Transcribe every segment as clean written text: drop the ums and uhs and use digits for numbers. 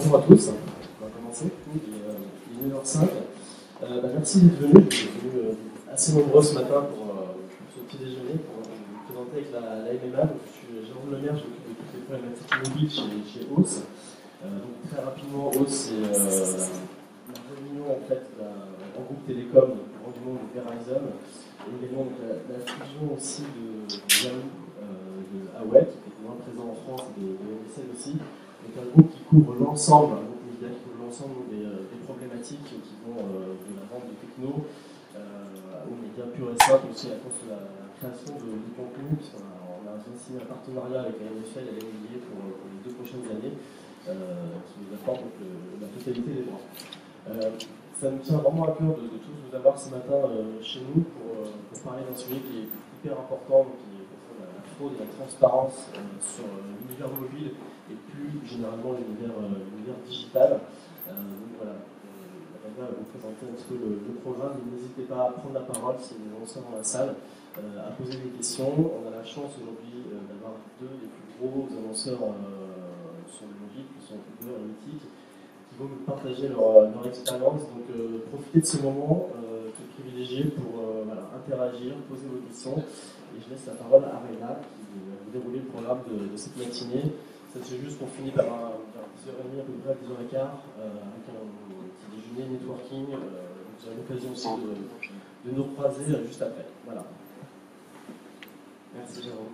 bonjour à tous. On va commencer. Il est 9h05. Merci d'être venus. Vous êtes venus assez nombreux ce matin pour ce petit déjeuner, pour vous présenter avec la MMA. Donc, je suis Jérôme Lemaire, je m'occupe de toutes les problématiques mobiles chez Hauss. Donc, très rapidement, Hauss, c'est la réunion en fait, d'un grand groupe télécom du grand du monde de Verizon. Et également la fusion aussi de Yahoo, de Huawei, qui est moins présent en France, et de MSN aussi. Donc un groupe qui couvre l'ensemble, un groupe média qui couvre l'ensemble des problématiques qui vont de la vente de techno aux médias purs et simples, aussi à cause de la création de contenu, puisqu'on a signé un partenariat avec la NFL et la NBA pour les 2 prochaines années, qui nous apporte donc, la totalité des droits. Ça nous tient vraiment à cœur de tous vous avoir ce matin chez nous pour parler d'un sujet qui est hyper important, qui est la fraude et la transparence sur l'univers mobile et plus généralement l'univers digital. Donc voilà, on va vous présenter un petit peu le programme. N'hésitez pas à prendre la parole si vous êtes dans la salle, à poser des questions. On a la chance aujourd'hui d'avoir 2 des plus gros annonceurs sur le mobile, qui sont Uber et Mythique, qui vont nous partager leur expérience. Donc profitez de ce moment tout privilégié pour interagir, poser vos questions. Et je laisse la parole à Reda qui va vous dérouler le programme de cette matinée. C'est juste qu'on finit par 10h30 à peu près, 10h15, avec un petit déjeuner, networking. Vous aurez l'occasion aussi de nous croiser juste après. Voilà. Merci Jérôme.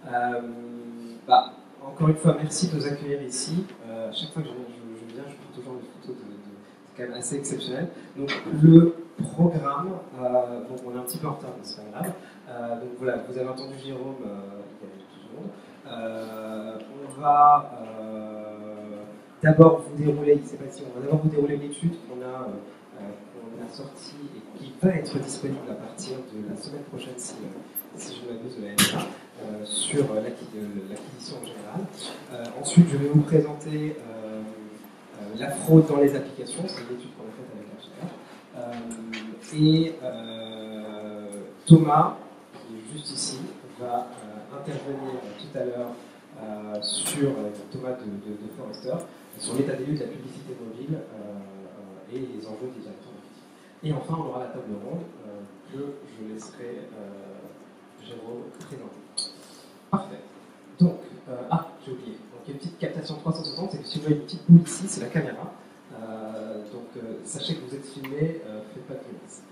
Encore une fois, merci de nous accueillir ici. À chaque fois que je viens, je prends toujours une photo c'est quand même assez exceptionnel. Donc le programme, donc on est un petit peu en retard, mais c'est pas grave. Donc voilà, vous avez entendu Jérôme il y a tout le monde. On va d'abord vous dérouler, on va d'abord vous dérouler l'étude qu'on a sortie et qui va être disponible à partir de la semaine prochaine, si je m'abuse de la MMA, sur l'acquisition en général. Ensuite, je vais vous présenter la fraude dans les applications, c'est une étude qu'on a faite avec Architecture. Et Thomas, qui est juste ici, va intervenir tout à l'heure sur Thomas de Forrester, sur l'état des lieux de la publicité mobile et les enjeux des directeurs marketing. Et enfin, on aura la table ronde que je laisserai Jérôme présenter. Parfait. Donc, j'ai oublié. Donc, il y a une petite captation 360, c'est que si vous voyez une petite boule ici, c'est la caméra. Sachez que vous êtes filmé, faites pas de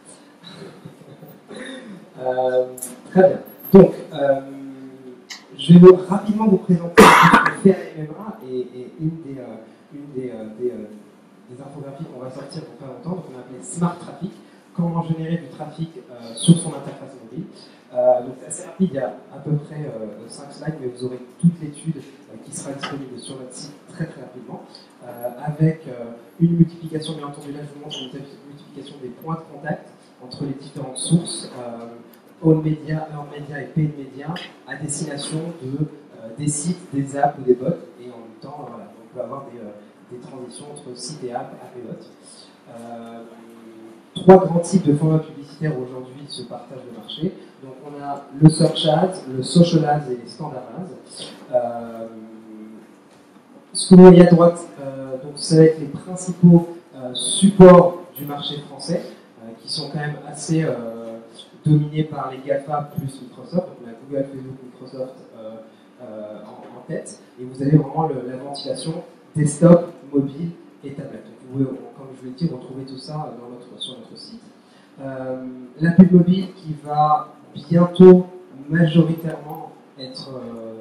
grimace. Très bien. Donc, je vais rapidement vous présenter ce que fait la MMA et une des infographies qu'on va sortir pour pas longtemps, donc on a appelé Smart Traffic, comment générer du trafic sur son interface mobile. Donc c'est assez rapide, il y a à peu près 5 slides, mais vous aurez toute l'étude qui sera disponible sur notre site très très rapidement, avec une multiplication, bien entendu là je vous montre une multiplication des points de contact entre les différentes sources, own media, earn media et paid media, à destination des sites, des apps ou des bots, et en même temps voilà, on peut avoir des transitions entre sites et apps et bots. 3 grands types de formats publicitaires aujourd'hui se partagent le marché. Donc on a le Search Ads, le Social Ads et les Standard Ads. Ce que vous voyez à droite, donc ça va être les principaux supports du marché français, qui sont quand même assez dominés par les GAFA plus Microsoft. Donc on a Google, Facebook, Microsoft en tête. Et vous avez vraiment la ventilation desktop, mobile et tablette. Donc vous pouvez, comme je vous l'ai dit, retrouver tout ça sur notre site. La pub mobile qui va bientôt majoritairement être...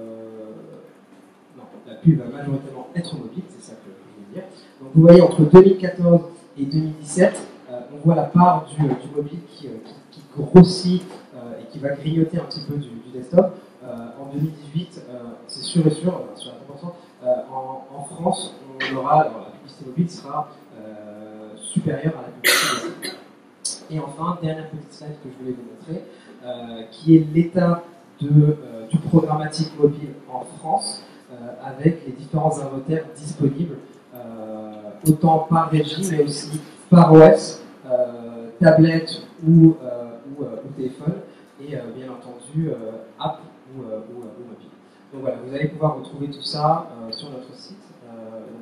la pub va majoritairement être mobile, c'est ça que je veux dire. Donc vous voyez, entre 2014 et 2017, on voit la part du mobile qui grossit et qui va grignoter un petit peu du desktop. En 2018, c'est sûr et sûr, sur la 100%, en France, la publicité mobile sera supérieure à la publicité mobile. Et enfin, dernière petite slide que je voulais vous montrer, qui est l'état du programmatique mobile en France, avec les différents inventaires disponibles, autant par régie, mais aussi par OS, tablette ou téléphone, et bien entendu, app ou mobile. Donc voilà, vous allez pouvoir retrouver tout ça sur notre site. On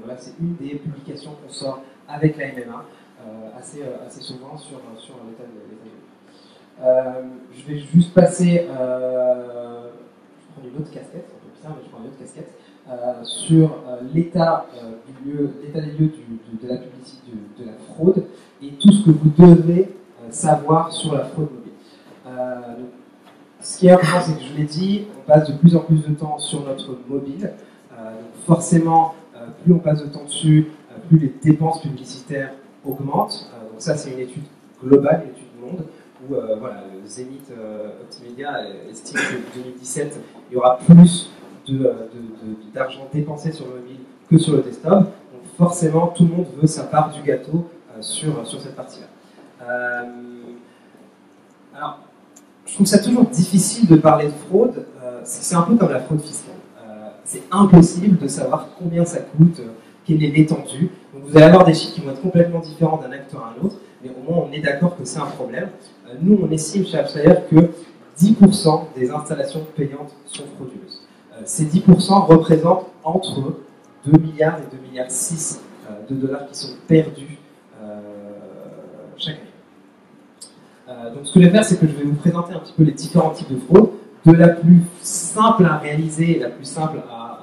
voilà, c'est une des publications qu'on sort avec la MMA assez souvent sur l'état de l'eau. Je vais juste passer, je prends une autre casquette, c'est un peu bizarre, mais je prends une autre casquette, sur l'état des lieux de la publicité, de la fraude, et tout ce que vous devez savoir sur la fraude mobile. Ce qui est important, c'est que je l'ai dit, on passe de plus en plus de temps sur notre mobile. Donc forcément, plus on passe de temps dessus, plus les dépenses publicitaires augmentent. Donc ça, c'est une étude globale, une étude monde, où voilà, le Zenith Optimedia estime que 2017, il y aura plus d'argent dépensé sur le mobile que sur le desktop. Donc forcément, tout le monde veut sa part du gâteau sur cette partie-là. Alors, je trouve ça toujours difficile de parler de fraude. C'est un peu comme la fraude fiscale. C'est impossible de savoir combien ça coûte, quelle est l'étendue. Donc vous allez avoir des chiffres qui vont être complètement différents d'un acteur à un autre, mais au moins on est d'accord que c'est un problème. Nous, on estime chez AppsFlyer que 10% des installations payantes sont frauduleuses. Ces 10% représentent entre 2 milliards et 2 milliards 6 de dollars qui sont perdus chaque année. Donc ce que je vais faire, c'est que je vais vous présenter un petit peu les différents types de fraude, de la plus simple à réaliser et la plus simple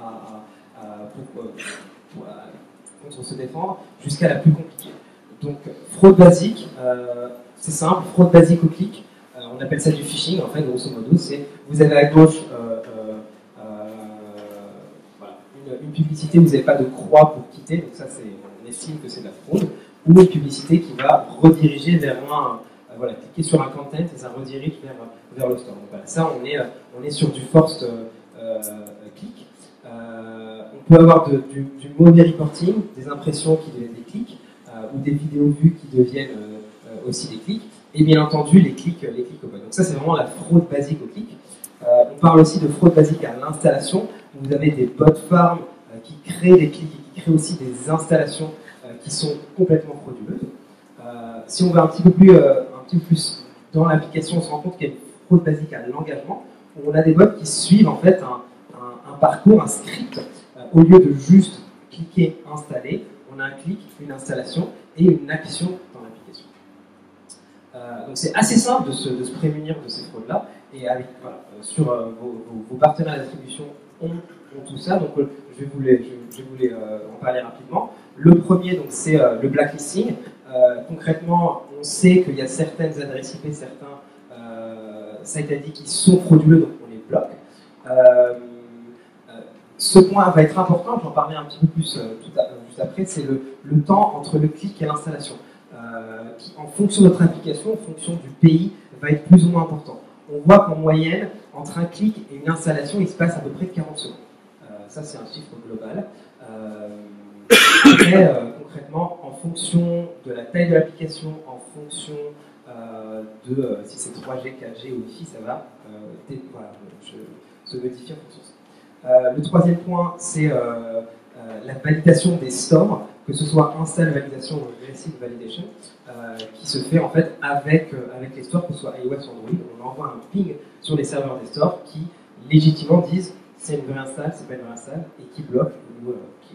contre se défendre, jusqu'à la plus compliquée. Donc fraude basique, c'est simple, fraude basique au clic, on appelle ça du phishing, en fait, grosso modo, c'est vous avez à gauche voilà, une publicité où vous n'avez pas de croix pour quitter, donc ça on estime que c'est de la fraude, ou une publicité qui va rediriger vers voilà, cliquez sur un content et ça redirige vers le store. Donc voilà, ça on est sur du forced click. On peut avoir du mauvais reporting, des impressions qui deviennent des clics, ou des vidéos vues qui deviennent aussi des clics, et bien entendu les clics open. Donc ça c'est vraiment la fraude basique au clic. On parle aussi de fraude basique à l'installation. Vous avez des bot farms qui créent des clics et qui créent aussi des installations qui sont complètement frauduleuses. Si on va un petit peu plus dans l'application, on se rend compte qu'il y a une fraude basique à l'engagement, où on a des bots qui suivent en fait un parcours, un script, au lieu de juste cliquer, installer, on a un clic, une installation et une action dans l'application. Donc c'est assez simple de se prémunir de ces fraudes-là, et avec, voilà, sur vos partenaires d'attribution ont tout ça, donc je vais vous en parler rapidement. Le premier, donc, c'est le blacklisting. Concrètement, on sait qu'il y a certaines adresses IP, certains sites ID qui sont frauduleux, donc on les bloque. Ce point va être important, j'en parlais un petit peu plus juste après, c'est le temps entre le clic et l'installation, qui, en fonction de notre application, en fonction du pays, va être plus ou moins important. On voit qu'en moyenne, entre un clic et une installation, il se passe à peu près 40 secondes. Ça, c'est un chiffre global. Après, concrètement, en fonction de la taille de l'application, en fonction de si c'est 3G, 4G ou Wi-Fi, ça va voilà, se modifier en fonction de ça. Le troisième point, c'est la validation des stores, que ce soit install validation ou aggressive validation, qui se fait en fait avec les stores, que ce soit iOS ou Android. On envoie un ping sur les serveurs des stores qui légitimement disent c'est une vraie install, c'est pas une vraie install, et qui bloquent ou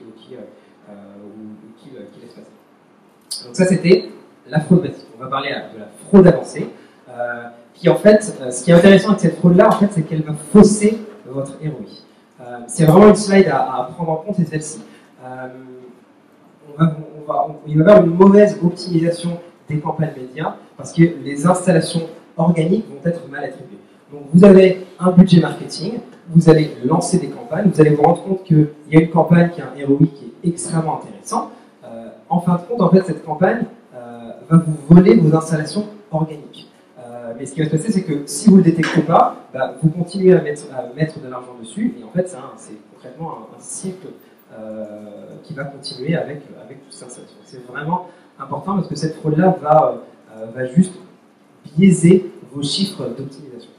qui laisse passer. Donc ça, c'était la fraude basique. On va parler de la fraude avancée, qui en fait, ce qui est intéressant avec cette fraude-là, en fait, c'est qu'elle va fausser votre ROI. C'est vraiment une slide à prendre en compte, c'est celle-ci. Il va y avoir une mauvaise optimisation des campagnes médias, parce que les installations organiques vont être mal attribuées. Donc vous avez un budget marketing, vous allez lancer des campagnes, vous allez vous rendre compte qu'il y a une campagne qui a un ROI qui est extrêmement intéressant. En fin de compte, en fait, cette campagne va vous voler vos installations organiques. Mais ce qui va se passer, c'est que si vous ne le détectez pas, vous continuez à mettre de l'argent dessus, et en fait, c'est concrètement un cycle qui va continuer avec toutes ces installations. C'est vraiment important parce que cette fraude-là va juste biaiser vos chiffres d'optimisation.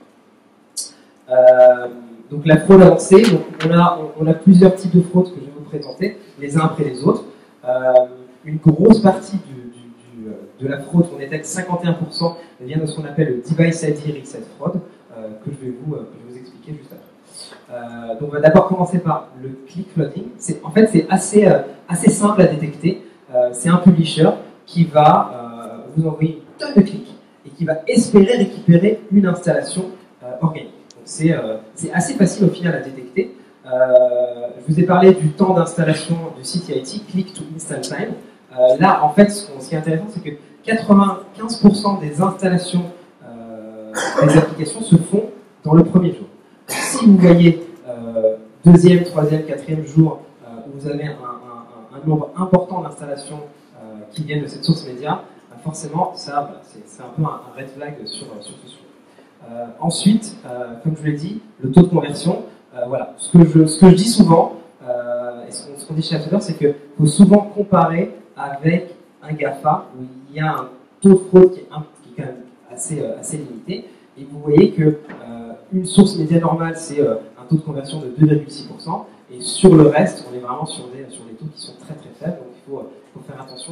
Donc la fraude avancée, donc on a plusieurs types de fraudes que je vais vous présenter, les uns après les autres. Une grosse partie de la fraude, on détecte 51%, vient de ce qu'on appelle le Device ID Reset Fraud, que je vais vous expliquer juste après. Donc on va d'abord commencer par le click flooding. En fait, c'est assez simple à détecter. C'est un publisher qui va vous envoyer une tonne de clics et qui va espérer récupérer une installation organique. Donc c'est assez facile au final à détecter. Je vous ai parlé du temps d'installation du site IT, click to install time. Là, en fait, ce qui est intéressant, c'est que 95% des installations des applications se font dans le premier jour. Si vous voyez deuxième, troisième, quatrième jour où vous avez un nombre important d'installations qui viennent de cette source média, forcément, ça, voilà, c'est un peu un red flag sur ce sujet. Ensuite, comme je vous l'ai dit, le taux de conversion, voilà, ce que je dis souvent, et ce qu'on dit chez After, c'est qu'il faut souvent comparer avec un GAFA où il y a un taux de fraude qui est quand même assez limité. Et vous voyez que une source média normale, c'est un taux de conversion de 2,6%. Et sur le reste, on est vraiment sur des taux qui sont très très faibles. Donc il faut faire attention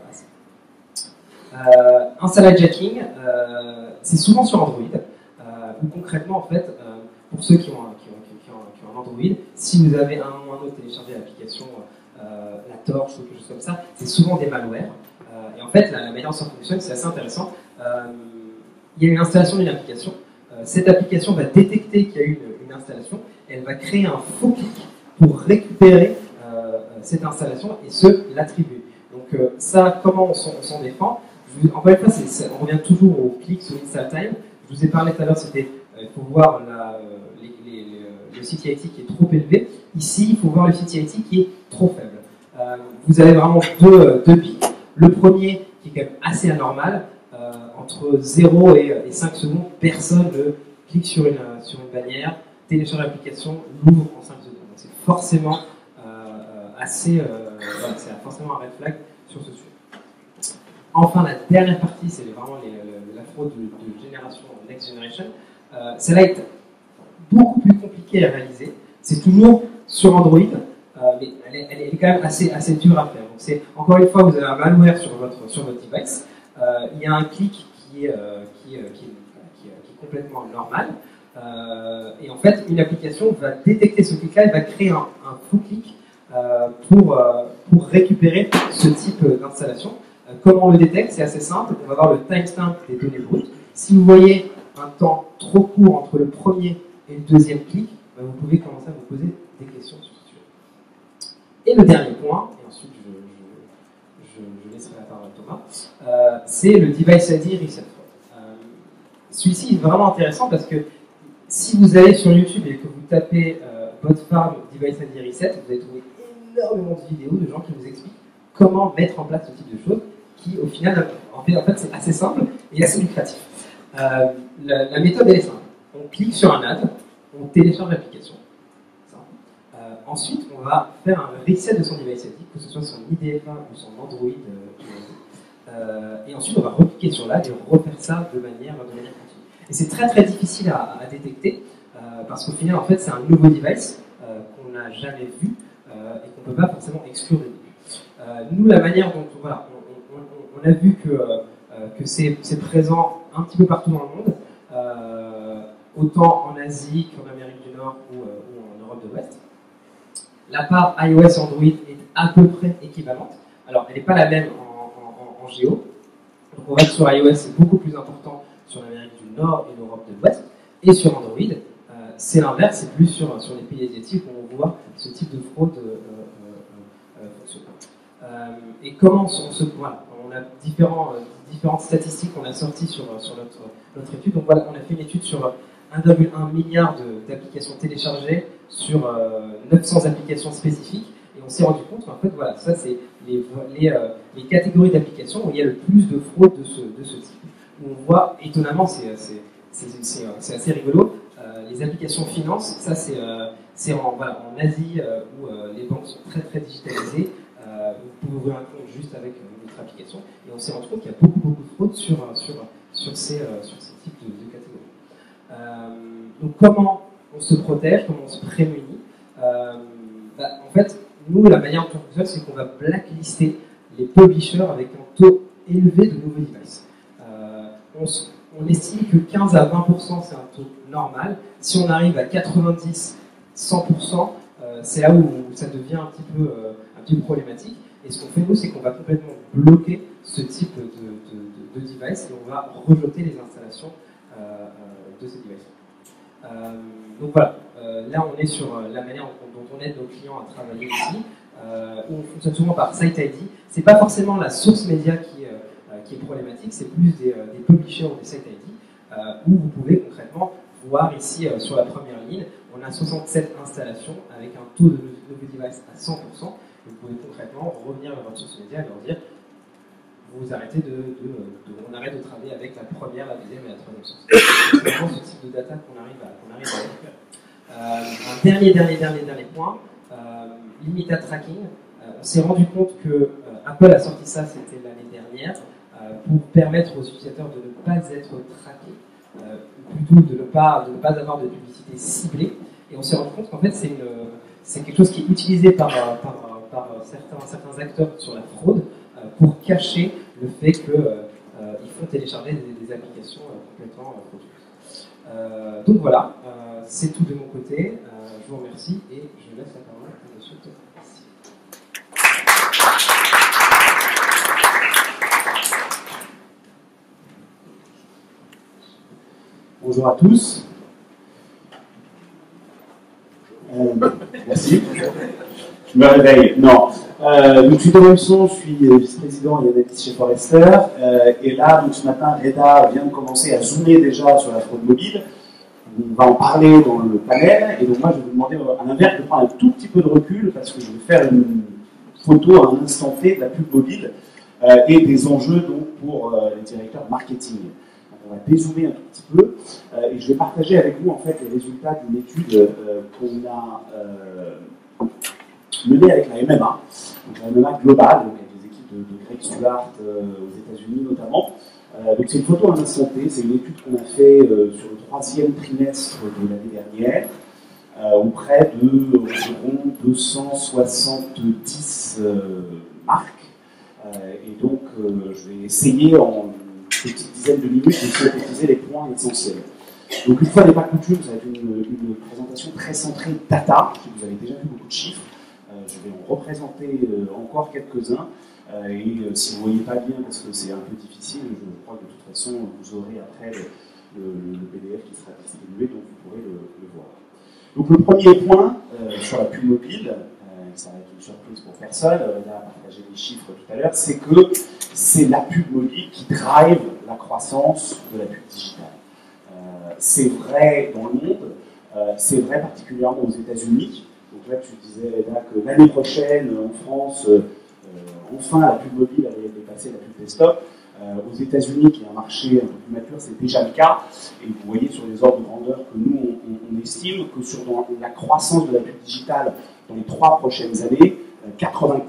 à ça. Un salad jacking, c'est souvent sur Android. Où concrètement, en fait, pour ceux qui ont un Android, si vous avez un ou un autre téléchargé l'application, la torche ou quelque chose comme ça, c'est souvent des malwares. Et en fait, la manière dont ça fonctionne, c'est assez intéressant. Il y a une installation d'une application. Cette application va détecter qu'il y a eu une installation et elle va créer un faux clic pour récupérer cette installation et l'attribuer. Donc ça, comment on s'en défend? Encore une fois, on revient toujours au clic sur install time. Je vous ai parlé tout à l'heure, c'était il faut voir le site IT qui est trop élevé. Ici, il faut voir le site IT qui est trop faible. Vous avez vraiment deux pics. Le premier, qui est quand même assez anormal, entre 0 et 5 secondes, personne ne clique sur une bannière, télécharge l'application, l'ouvre en 5 secondes. Donc c'est forcément c'est forcément un red flag sur ce sujet. Enfin, la dernière partie, c'est vraiment la fraude de génération, next generation. Celle-là est beaucoup plus compliquée à réaliser. C'est toujours sur Android, mais elle est quand même assez dure à faire. Donc encore une fois, vous avez un malware sur votre device. Il y a un clic qui est complètement normal. Et en fait, une application va détecter ce clic-là et va créer un faux clic pour récupérer ce type d'installation. Comment on le détecte? C'est assez simple. On va voir le timestamp des données brutes. Si vous voyez un temps trop court entre le premier et le deuxième clic, vous pouvez commencer à vous poser des questions sur ce sujet. Et le dernier point, et ensuite je laisserai la parole à Thomas, c'est le device ID reset. Celui-ci est vraiment intéressant parce que si vous allez sur YouTube et que vous tapez botfarm device ID reset, vous allez trouver énormément de vidéos de gens qui vous expliquent comment mettre en place ce type de choses qui, au final, en fait c'est assez simple et assez lucratif. La méthode, elle est simple. On clique sur un ad, on télécharge l'application. Ensuite, on va faire un reset de son device ID, que ce soit son IDFA ou son Android. Et ensuite, on va recliquer sur l'ad et refaire ça de manière continue. Et c'est très très difficile à détecter parce qu'au final, en fait, c'est un nouveau device qu'on n'a jamais vu et qu'on ne peut pas forcément exclure du début. Nous, la manière dont on a vu que c'est présent un petit peu partout dans le monde, autant en Asie qu'en Amérique du Nord ou en Europe de l'Ouest. La part iOS Android est à peu près équivalente. Alors, elle n'est pas la même en géo. Donc, on va sur iOS, c'est beaucoup plus important sur l'Amérique du Nord et l'Europe de l'Ouest. Et sur Android, c'est l'inverse, c'est plus sur les pays asiatiques où on voit ce type de fraude fonctionner. Et comment voilà, on a différentes statistiques qu'on a sorties sur notre étude. Donc voilà, on a fait une étude sur 1,1 milliard d'applications téléchargées sur 900 applications spécifiques. Et on s'est rendu compte qu'en fait, voilà, ça c'est les catégories d'applications où il y a le plus de fraude de ce type. Où on voit, étonnamment, c'est assez rigolo, les applications finance, ça c'est en Asie où les banques sont très très digitalisées. Vous pouvez ouvrir un compte juste avec notre application. Et on s'est rendu compte qu'il y a beaucoup de fraude sur ces types de catégories. Donc comment on se protège, comment on se prémunit? En fait, nous, la manière dont on fonctionne, c'est qu'on va blacklister les publishers avec un taux élevé de nouveaux devices. On on estime que 15 à 20% c'est un taux normal. Si on arrive à 90, 100%, c'est là où ça devient un petit peu problématique. Et ce qu'on fait nous, c'est qu'on va complètement bloquer ce type de device et on va rejeter les installations de ces devices. Donc voilà, là on est sur la manière dont on aide nos clients à travailler ici. Où on fonctionne souvent par Site ID. C'est pas forcément la source média qui est problématique, c'est plus des publishers ou des Site ID où vous pouvez concrètement voir ici sur la première ligne, on a 67 installations avec un taux de nouveau device à 100%. Vous pouvez concrètement revenir vers votre source média et leur dire vous arrêtez on arrête de travailler avec la première, la deuxième et la troisième source. C'est vraiment ce type de data qu'on arrive à récupérer. Un dernier point. Limited tracking, on s'est rendu compte que Apple a sorti ça, c'était l'année dernière, pour permettre aux utilisateurs de ne pas être traqués, ou plutôt de ne pas avoir de publicité ciblée. Et on s'est rendu compte qu'en fait c'est quelque chose qui est utilisé par certains acteurs sur la fraude pour cacher le fait qu'ils font télécharger des applications complètement frauduleuses. Donc voilà, c'est tout de mon côté. Je vous remercie et je laisse la parole à M. Thomas. Bonjour à tous. Merci. Je me réveille. Non. Donc, je suis Thomas Husson, je suis vice-président et analyste chez Forrester. Et là, donc, ce matin, Reda vient de commencer à zoomer déjà sur la fraude mobile. On va en parler dans le panel, et donc moi je vais vous demander à l'inverse de prendre un tout petit peu de recul parce que je vais faire une photo à un instant T de la pub mobile et des enjeux donc, pour les directeurs marketing. Donc, on va dézoomer un tout petit peu et je vais partager avec vous en fait les résultats d'une étude qu'on a menée avec la MMA, donc la MMA globale, donc avec les équipes de Greg Stewart aux États-Unis notamment. Donc c'est une photo à un instant T, c'est une étude qu'on a fait sur le 3e trimestre de l'année dernière, où près de environ 270 marques. Et donc je vais essayer en une petite dizaine de minutes de synthétiser les points essentiels. Donc une fois n'est pas coutume, ça va être une présentation très centrée data, vous avez déjà vu beaucoup de chiffres. Je vais en représenter encore quelques-uns. Et si vous ne voyez pas bien, parce que c'est un peu difficile, je crois que de toute façon, vous aurez après le PDF qui sera distribué, donc vous pourrez le voir. Donc le premier point sur la pub mobile, ça va être une surprise pour personne, on a partagé les chiffres tout à l'heure, c'est que c'est la pub mobile qui drive la croissance de la pub digitale. C'est vrai dans le monde, c'est vrai particulièrement aux États-Unis. Donc là, tu disais, Reda, que l'année prochaine, en France, enfin, la pub mobile allait dépasser la pub desktop. Aux États-Unis, qui est un marché un peu plus mature, c'est déjà le cas. Et vous voyez sur les ordres de grandeur que nous, on estime que sur la croissance de la pub digitale dans les 3 prochaines années, 84%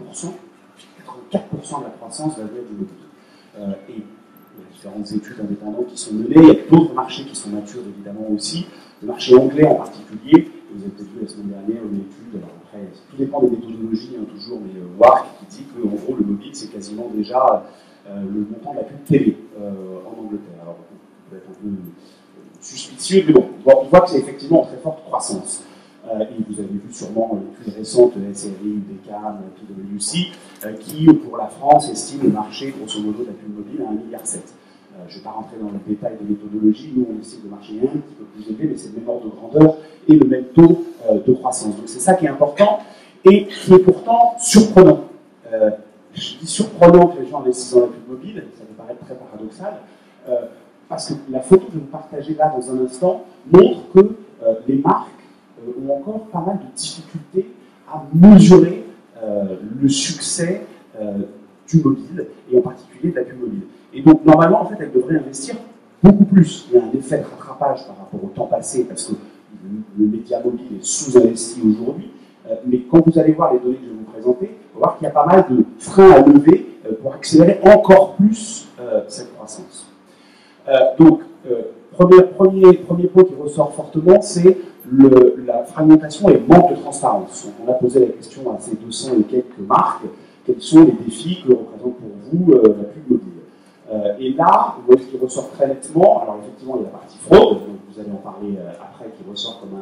de la croissance va venir du mobile. Et il y a différentes études indépendantes qui sont menées. Il y a d'autres marchés qui sont matures, évidemment, aussi. Le marché anglais en particulier. Vous avez peut-être vu la semaine dernière une étude, alors après, tout dépend des méthodologies, hein, toujours, mais WARC qui dit qu'en gros, le mobile, c'est quasiment déjà le montant de la pub télé en Angleterre. Alors, on peut être un peu suspicieux, mais bon, on voit que c'est effectivement en très forte croissance. Et vous avez vu sûrement l'étude récente SRI, UDECAM, PwC, qui, pour la France, estime le marché, grosso modo, de la pub mobile à 1,7 milliard. Je ne vais pas rentrer dans le détail de méthodologie, nous on estime le marché un petit peu plus élevé, mais c'est le même ordre de grandeur et le même taux de croissance. Donc c'est ça qui est important et qui est pourtant surprenant. Je dis surprenant que les gens investissent dans la pub mobile, ça peut paraître très paradoxal, parce que la photo que je vais vous partager là dans un instant montre que les marques ont encore pas mal de difficultés à mesurer le succès du mobile et en particulier de la pub mobile. Et donc, normalement, en fait, elles devraient investir beaucoup plus. Il y a un effet de rattrapage par rapport au temps passé, parce que le média mobile est sous-investi aujourd'hui. Mais quand vous allez voir les données que je vais vous présenter, vous allez voir qu'il y a pas mal de freins à lever pour accélérer encore plus cette croissance. Donc, premier point qui ressort fortement, c'est la fragmentation et le manque de transparence. Donc, on a posé la question à ces 200 et quelques marques, quels sont les défis que représente pour vous la pub mobile. Et là, où est-ce qu'il ressort très nettement? Alors effectivement, il y a la partie fraude, donc vous allez en parler après, qui ressort comme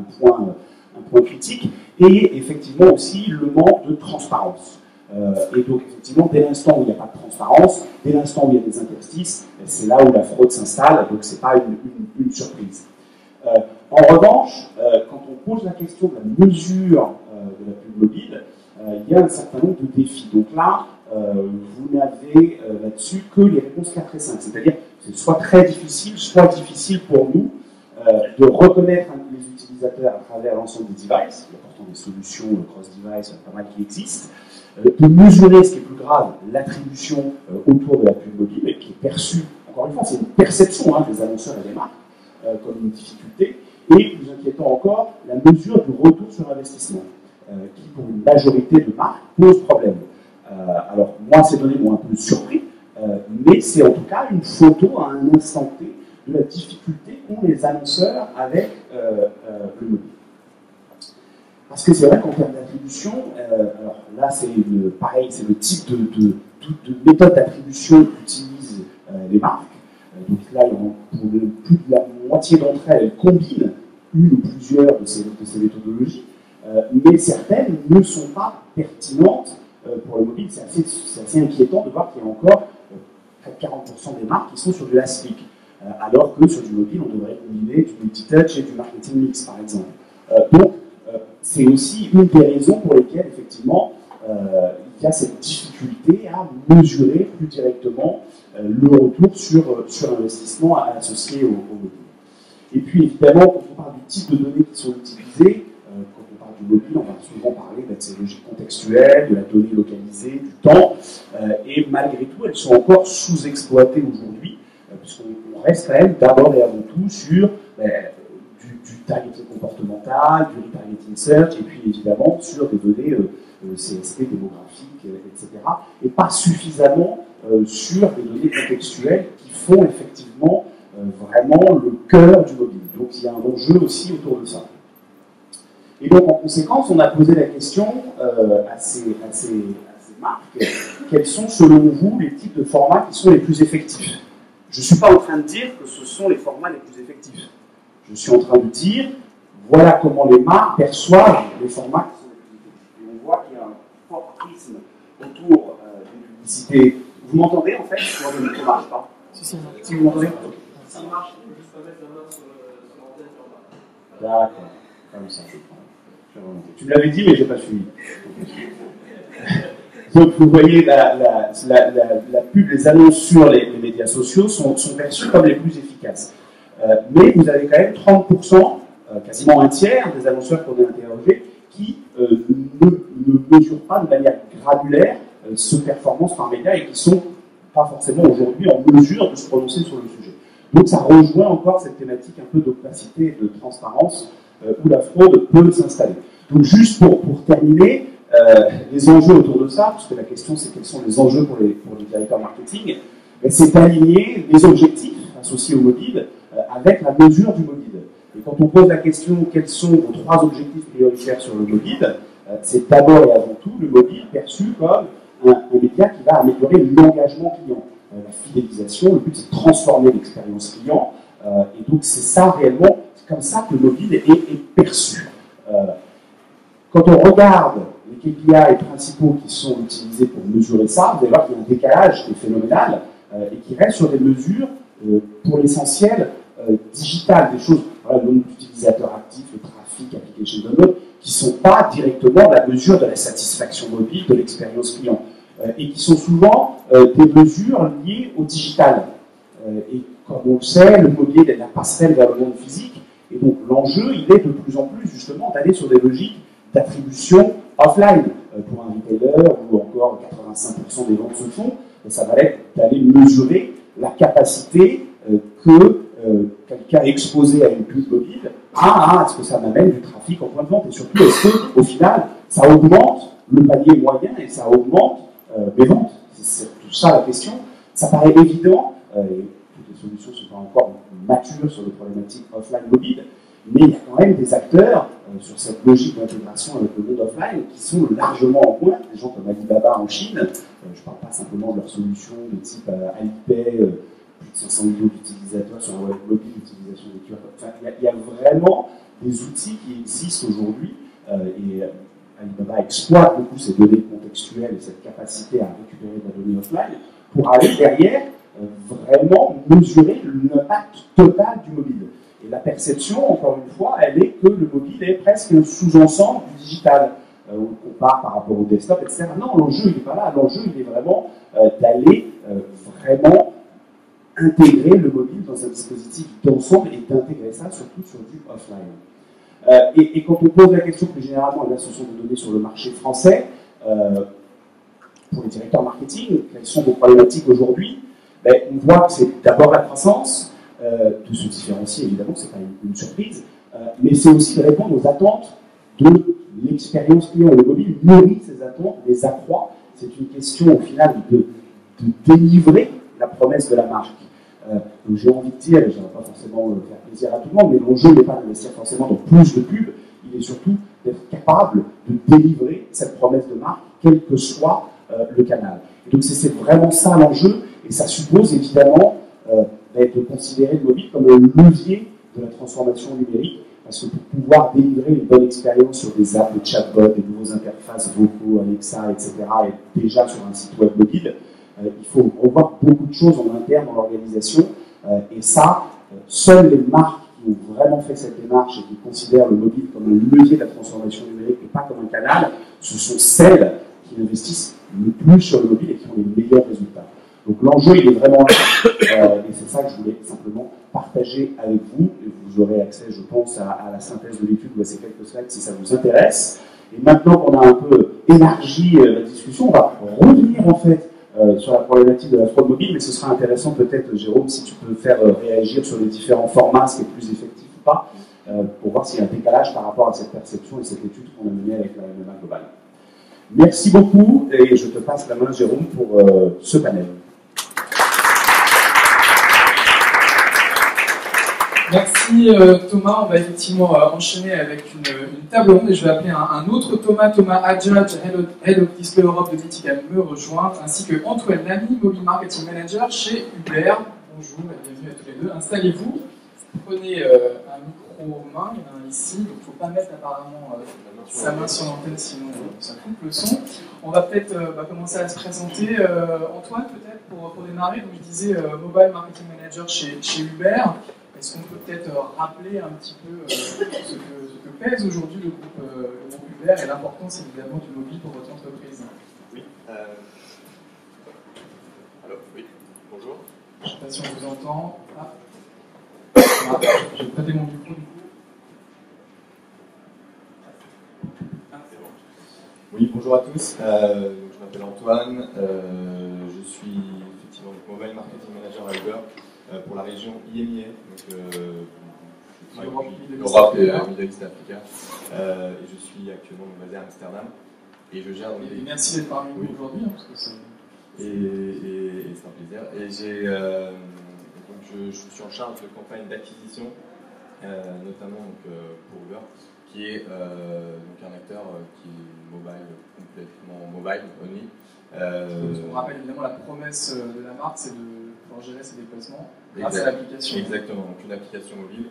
un point critique, et effectivement aussi le manque de transparence. Et donc effectivement, dès l'instant où il n'y a pas de transparence, dès l'instant où il y a des interstices, c'est là où la fraude s'installe, donc ce n'est pas une surprise. En revanche, quand on pose la question de la mesure de la pub mobile, il y a un certain nombre de défis. Donc là, vous n'avez là-dessus que les réponses 4 et 5. C'est-à-dire que c'est soit très difficile, soit difficile pour nous de reconnaître les utilisateurs à travers l'ensemble des devices. Il y a pourtant des solutions cross-device, pas mal qui existent. De mesurer, ce qui est plus grave, l'attribution autour de la pub mobile, qui est perçue, encore une fois, c'est une perception des annonceurs et des marques, comme une difficulté. Et, plus inquiétant encore, la mesure du retour sur investissement, qui, pour une majorité de marques, pose problème. Alors, moi, ces données m'ont un peu surpris, mais c'est en tout cas une photo à un instant T de la difficulté qu'ont les annonceurs avec le mobile. Parce que c'est vrai qu'en termes d'attribution, alors là, c'est pareil, c'est le type de méthode d'attribution qu'utilisent les marques. Donc là, pour plus de la moitié d'entre elles, elles combinent une ou plusieurs de ces méthodologies, mais certaines ne sont pas pertinentes pour le mobile. C'est assez inquiétant de voir qu'il y a encore près de 40% des marques qui sont sur du last click, alors que sur du mobile, on devrait combiner du multitouch et du marketing mix, par exemple. Donc, c'est aussi une des raisons pour lesquelles, effectivement, il y a cette difficulté à mesurer plus directement le retour sur investissement associé au mobile. Et puis, évidemment, quand on parle du type de données qui sont utilisées, quand on parle du mobile, on va souvent parler de ces logiques contextuelles, de la donnée localisée, du temps, et malgré tout, elles sont encore sous-exploitées aujourd'hui, puisqu'on reste quand même d'abord et avant tout sur du targeting comportemental, du retargeting search, et puis évidemment sur des données CSP, démographiques, etc. Et pas suffisamment sur des données contextuelles qui font effectivement vraiment le cœur du mobile. Donc il y a un enjeu aussi autour de ça. Et donc en conséquence, on a posé la question à ces marques, quels sont selon vous les types de formats qui sont les plus effectifs? Je ne suis pas en train de dire que ce sont les formats les plus effectifs. Je suis en train de dire, voilà comment les marques perçoivent les formats qui sont les plus effectifs. Et on voit qu'il y a un fort prisme autour d'une publicité. Vous m'entendez en fait? Moi, le micro ne marche pas. Si vous m'entendez? Ça marche, il faut juste pas mettre la main sur l'antenne en bas. D'accord, comme ça. Tu me l'avais dit, mais je n'ai pas suivi. Donc vous voyez, la pub, les annonces sur les médias sociaux sont perçues comme les plus efficaces. Mais vous avez quand même 30%, quasiment un tiers des annonceurs qu'on a interrogés, qui ne mesurent pas de manière granulaire ce performance par média et qui ne sont pas forcément aujourd'hui en mesure de se prononcer sur le sujet. Donc ça rejoint encore cette thématique un peu d'opacité et de transparence où la fraude peut s'installer. Donc juste pour terminer, les enjeux autour de ça, parce que la question c'est quels sont les enjeux pour les directeurs marketing, c'est d'aligner les objectifs associés au mobile avec la mesure du mobile. Et quand on pose la question quels sont vos 3 objectifs prioritaires sur le mobile, c'est d'abord et avant tout le mobile perçu comme un média qui va améliorer l'engagement client, la fidélisation. Le but c'est de transformer l'expérience client. Et donc c'est ça réellement, c'est comme ça que le mobile est perçu. Quand on regarde les KPI principaux qui sont utilisés pour mesurer ça, vous allez voir qu'il y a un décalage qui est phénoménal et qui reste sur des mesures, pour l'essentiel, digitales, des choses, voilà, le nombre d'utilisateurs actifs, le trafic, application download, qui ne sont pas directement la mesure de la satisfaction mobile, de l'expérience client, et qui sont souvent des mesures liées au digital. Et comme on le sait, le mobile est la passerelle vers le monde physique, et donc l'enjeu, il est de plus en plus justement d'aller sur des logiques d'attribution offline pour un retailer où encore 85% des ventes se font, et ça va être d'aller mesurer la capacité que quelqu'un exposé à une pub mobile est-ce que ça m'amène du trafic en point de vente, et surtout est-ce qu'au final ça augmente le panier moyen et ça augmente mes ventes. C'est tout ça la question. Ça paraît évident, et toutes les solutions ne sont pas encore matures sur les problématiques offline mobile, mais il y a quand même des acteurs sur cette logique d'intégration avec le monde offline, qui sont largement en pointe. Des gens comme Alibaba en Chine, je ne parle pas simplement de leur solution de type Alipay, plus de 500 millions d'utilisateurs sur un web mobile, l'utilisation des QR codes. Enfin, il y a vraiment des outils qui existent aujourd'hui, et Alibaba exploite beaucoup ces données contextuelles et cette capacité à récupérer de la donnée offline pour aller derrière vraiment mesurer l'impact total du mobile. Et la perception, encore une fois, elle est que le mobile est presque un sous-ensemble du digital. On compare par rapport au desktop, etc. Non, l'enjeu, il n'est pas là. L'enjeu, il est vraiment d'aller vraiment intégrer le mobile dans un dispositif d'ensemble et d'intégrer ça surtout sur du offline. Et quand on pose la question plus généralement, et là ce sont des données sur le marché français, pour les directeurs marketing, quelles sont vos problématiques aujourd'hui? On voit que c'est d'abord la croissance, de se différencier évidemment, ce n'est pas une surprise, mais c'est aussi de répondre aux attentes de l'expérience client. Le mobile nourrit ces attentes, les accroît. C'est une question au final de délivrer la promesse de la marque. Donc j'ai envie de dire, et je ne vais pas forcément faire plaisir à tout le monde, mais l'enjeu n'est pas d'investir forcément dans plus de pubs, il est surtout d'être capable de délivrer cette promesse de marque, quel que soit le canal. Et donc c'est vraiment ça l'enjeu, et ça suppose évidemment de considérer le mobile comme un levier de la transformation numérique, parce que pour pouvoir délivrer une bonne expérience sur des apps, des chatbots, des nouveaux interfaces vocaux, Alexa, etc., et déjà sur un site web mobile, il faut revoir beaucoup de choses en interne dans l'organisation, et ça, seules les marques qui ont vraiment fait cette démarche et qui considèrent le mobile comme un levier de la transformation numérique et pas comme un canal, ce sont celles qui investissent le plus sur le mobile et qui ont les meilleurs résultats. Donc l'enjeu, il est vraiment là, et c'est ça que je voulais simplement partager avec vous, et vous aurez accès, je pense, à la synthèse de l'étude ou à ces quelques slides si ça vous intéresse. Et maintenant qu'on a un peu élargi la discussion, on va revenir en fait sur la problématique de la fraude mobile, mais ce sera intéressant peut-être, Jérôme, si tu peux faire réagir sur les différents formats, ce qui est plus effectif ou pas, pour voir s'il y a un décalage par rapport à cette perception et cette étude qu'on a menée avec la MMA Global. Merci beaucoup, et je te passe la main, Jérôme, pour ce panel. Merci Thomas, on va effectivement enchaîner avec une table ronde et je vais appeler un autre Thomas Adjadj, Head of Display Europe de Mythic à me rejoindre, ainsi que Antoine Lamy, Mobile Marketing Manager chez Uber. Bonjour et bienvenue à tous les deux. Installez-vous, prenez un micro main, il y en a un ici, donc il ne faut pas mettre apparemment sa main sur l'antenne sinon ça coupe le son. On va peut-être commencer à se présenter. Antoine peut-être pour démarrer, donc je disais Mobile Marketing Manager chez Uber. Est-ce qu'on peut peut-être rappeler un petit peu ce que pèse aujourd'hui le groupe Uber et l'importance évidemment du mobile pour votre entreprise? Oui. Alors, oui, bonjour. Je ne sais pas si on vous entend. Je vais prêter mon micro du coup. C'est bon. Oui, bonjour à tous. Je m'appelle Antoine. Je suis effectivement Mobile Marketing Manager à Uber. Pour la région IMIA, donc Europe et Middle East et Africa. Et je suis actuellement basé à Amsterdam. Et je gère. Et merci d'être parmi nous aujourd'hui. Parce que c'est... Et c'est un plaisir. Et donc je suis en charge de campagne d'acquisition, notamment pour Uber, qui est donc un acteur qui est mobile, complètement mobile, only. On rappelle évidemment la promesse de la marque, c'est de pouvoir gérer ses déplacements grâce à l'application. Exactement, donc une application mobile,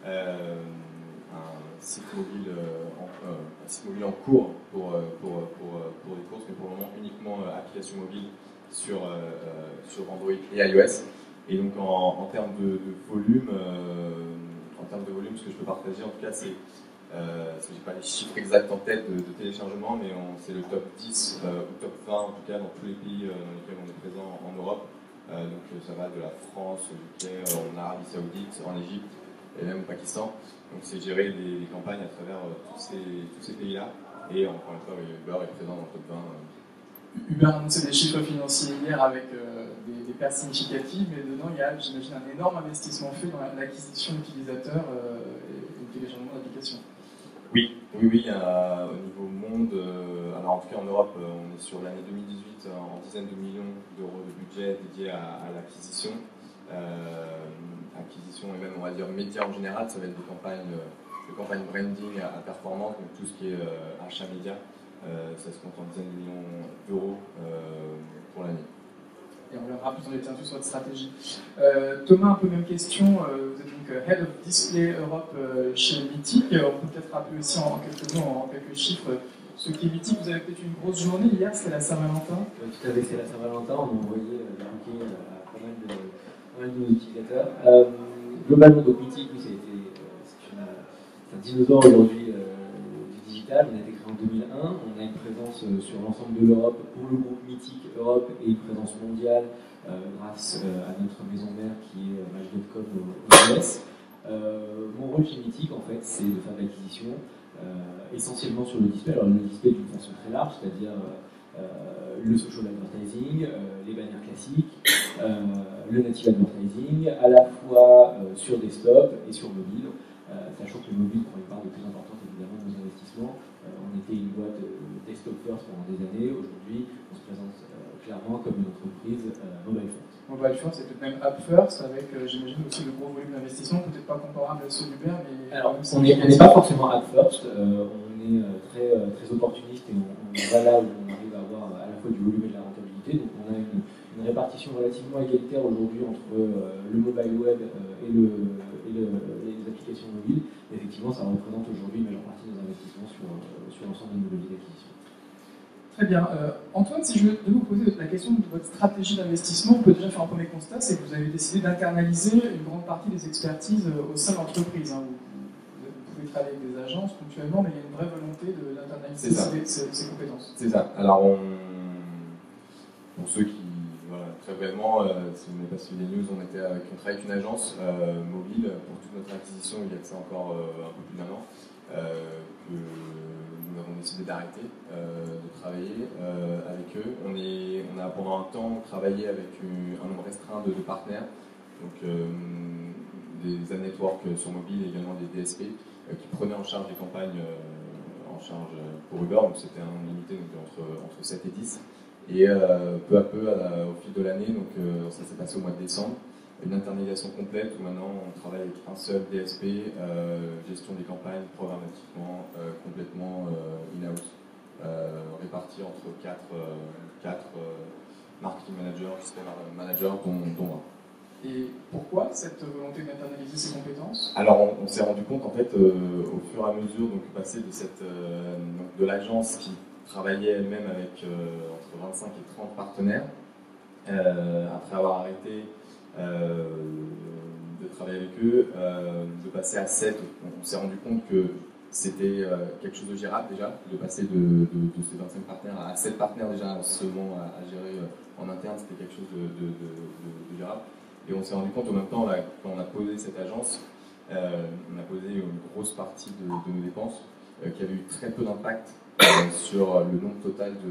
un site mobile en cours pour les courses, mais pour le moment uniquement application mobile sur Android et iOS. Et donc en termes de volume, ce que je peux partager en tout cas c'est parce que je n'ai pas les chiffres exacts en tête de téléchargement, mais c'est le top 10 ou top 20 en tout cas dans tous les pays dans lesquels on est présent en Europe. Donc ça va de la France au UK, en Arabie Saoudite, en Égypte et même au Pakistan. Donc c'est gérer les campagnes à travers tous ces pays-là. Et encore une fois, Uber est présent dans le top 20. Uber a annoncé des chiffres financiers hier avec des pertes significatives, mais dedans il y a, j'imagine, un énorme investissement fait dans l'acquisition d'utilisateurs et le téléchargement d'applications. Oui, au niveau monde, alors en tout cas en Europe, on est sur l'année 2018 en dizaines de millions d'euros de budget dédié à l'acquisition. Acquisition et même on va dire médias en général, ça va être des campagnes de campagne branding à performance, donc tout ce qui est achat média, ça se compte en dizaines de millions d'euros pour l'année. Et on verra plus en détail sur votre stratégie. Thomas, un peu même question. Vous êtes donc Head of Display Europe chez Mythic. On peut peut-être rappeler aussi en quelques mots, en quelques chiffres, ce qui est Mythic. Vous avez peut-être une grosse journée hier, c'était la Saint-Valentin. Oui, tout à fait, c'est la Saint-Valentin. On a envoyé des bouquets à pas mal de nos utilisateurs. Globalement, donc Mythic, oui, c'est un dinosaure aujourd'hui du digital. On a été créé en 2001. On a une présence sur l'ensemble de l'Europe pour le groupe Mythic Europe et une présence mondiale grâce à notre maison mère qui est Match.com aux US. Mon rôle chez Mythic, en fait, c'est de faire de l'acquisition essentiellement sur le display. Alors, le display d'une façon très large, c'est-à-dire le social advertising, les bannières classiques, le native advertising, à la fois sur desktop et sur mobile, sachant que le mobile prend une part de plus importante évidemment de nos investissements. On était une boîte desktop first pendant des années. Aujourd'hui, on se présente clairement comme une entreprise mobile first. Mobile first, c'est peut-être même app first, avec j'imagine aussi le gros volume d'investissement, peut-être pas comparable à ceux d'Uber, mais... Alors, on n'est pas forcément app first, on est très opportuniste et on va là où on arrive à avoir à la fois du volume et de la rentabilité. Donc on a une répartition relativement égalitaire aujourd'hui entre le mobile web et les applications mobiles. Et effectivement, ça représente aujourd'hui une majeure partie de nos investissements sur l'ensemble de nos leviers d'acquisition. Très bien. Antoine, si je devais vous poser la question de votre stratégie d'investissement, on peut déjà faire un premier constat, c'est que vous avez décidé d'internaliser une grande partie des expertises au sein de l'entreprise. Hein. Vous pouvez travailler avec des agences ponctuellement, mais il y a une vraie volonté d'internaliser ces compétences. C'est ça. Alors, pour ceux qui, voilà, très brièvement, si vous n'avez pas suivi les news, on travaille avec une agence mobile pour toute notre acquisition il y a de ça encore un peu plus d'un an, que nous avons décidé d'arrêter de travailler avec eux. On a pendant un temps travaillé avec un nombre restreint de partenaires, donc des ad networks sur mobile et également des DSP qui prenaient en charge les campagnes en charge pour Uber, donc c'était un nombre limité donc entre 7 et 10. Et peu à peu, au fil de l'année, donc ça s'est passé au mois de décembre, une internalisation complète où maintenant on travaille avec un seul DSP, gestion des campagnes programmatiquement complètement in-house, répartis entre 4 marketing managers, display managers, dont un. Et pourquoi cette volonté d'internaliser ces compétences? Alors on s'est rendu compte en fait au fur et à mesure, donc passer de l'agence qui travaillait elle-même avec entre 25 et 30 partenaires, après avoir arrêté de travailler avec eux, de passer à 7, on s'est rendu compte que c'était quelque chose de gérable déjà, de passer de ces 25 partenaires à 7 partenaires déjà seulement à gérer en interne, c'était quelque chose de gérable. Et on s'est rendu compte en même temps, là, quand on a posé cette agence, on a posé une grosse partie de nos dépenses qui avait eu très peu d'impact sur le nombre total de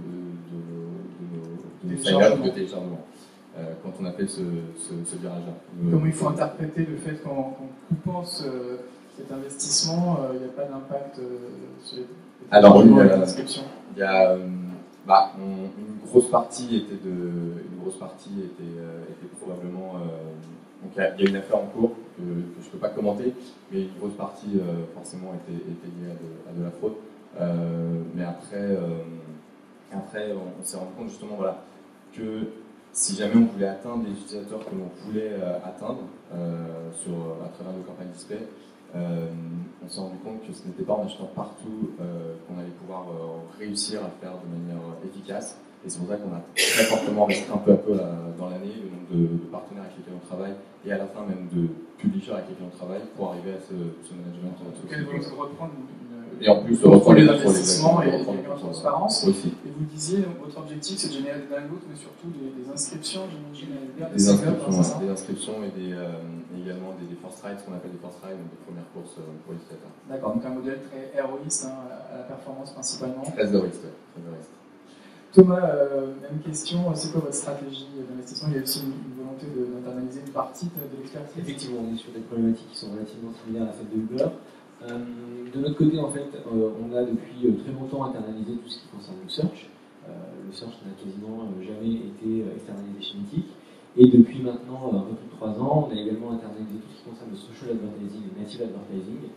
nos téléchargements quand on a fait ce virage-là. Comment il faut interpréter le fait qu'en coupant cet investissement, il n'y a pas d'impact sur les inscriptions? Il y a une grosse partie était probablement donc il y a une affaire en cours que je ne peux pas commenter, mais une grosse partie forcément était liée à de la fraude. Mais après on s'est rendu compte justement que si jamais on voulait atteindre les utilisateurs que l'on voulait atteindre à travers nos campagnes display, on s'est rendu compte que ce n'était pas en achetant partout qu'on allait pouvoir réussir à le faire de manière efficace. Et c'est pour ça qu'on a très fortement restreint peu à peu dans l'année le nombre de partenaires avec lesquels on travaille et à la fin même de publishers avec lesquels on travaille pour arriver à ce management. Quelle volonté de reprendre et en plus de reprendre les investissements et la transparence. Aussi. Et vous disiez, donc, votre objectif c'est de générer des downloads, mais surtout des inscriptions, j'imagine, des inscriptions et également des force rides, ce qu'on appelle des force rides, donc des premières courses pour les utilisateurs. D'accord, donc un modèle très héroïste à la performance principalement. Très héroïste, très héroïste. Thomas, même question, c'est quoi votre stratégie d'investissement? Il y a aussi une volonté d'internaliser une partie de l'expertise? Effectivement, on est sur des problématiques qui sont relativement similaires à celles de Uber. De notre côté, en fait, on a depuis très longtemps internalisé tout ce qui concerne le search. Le search n'a quasiment jamais été externalisé chez Mythic. Et depuis maintenant un peu plus de 3 ans, on a également internalisé tout ce qui concerne le social advertising et native advertising.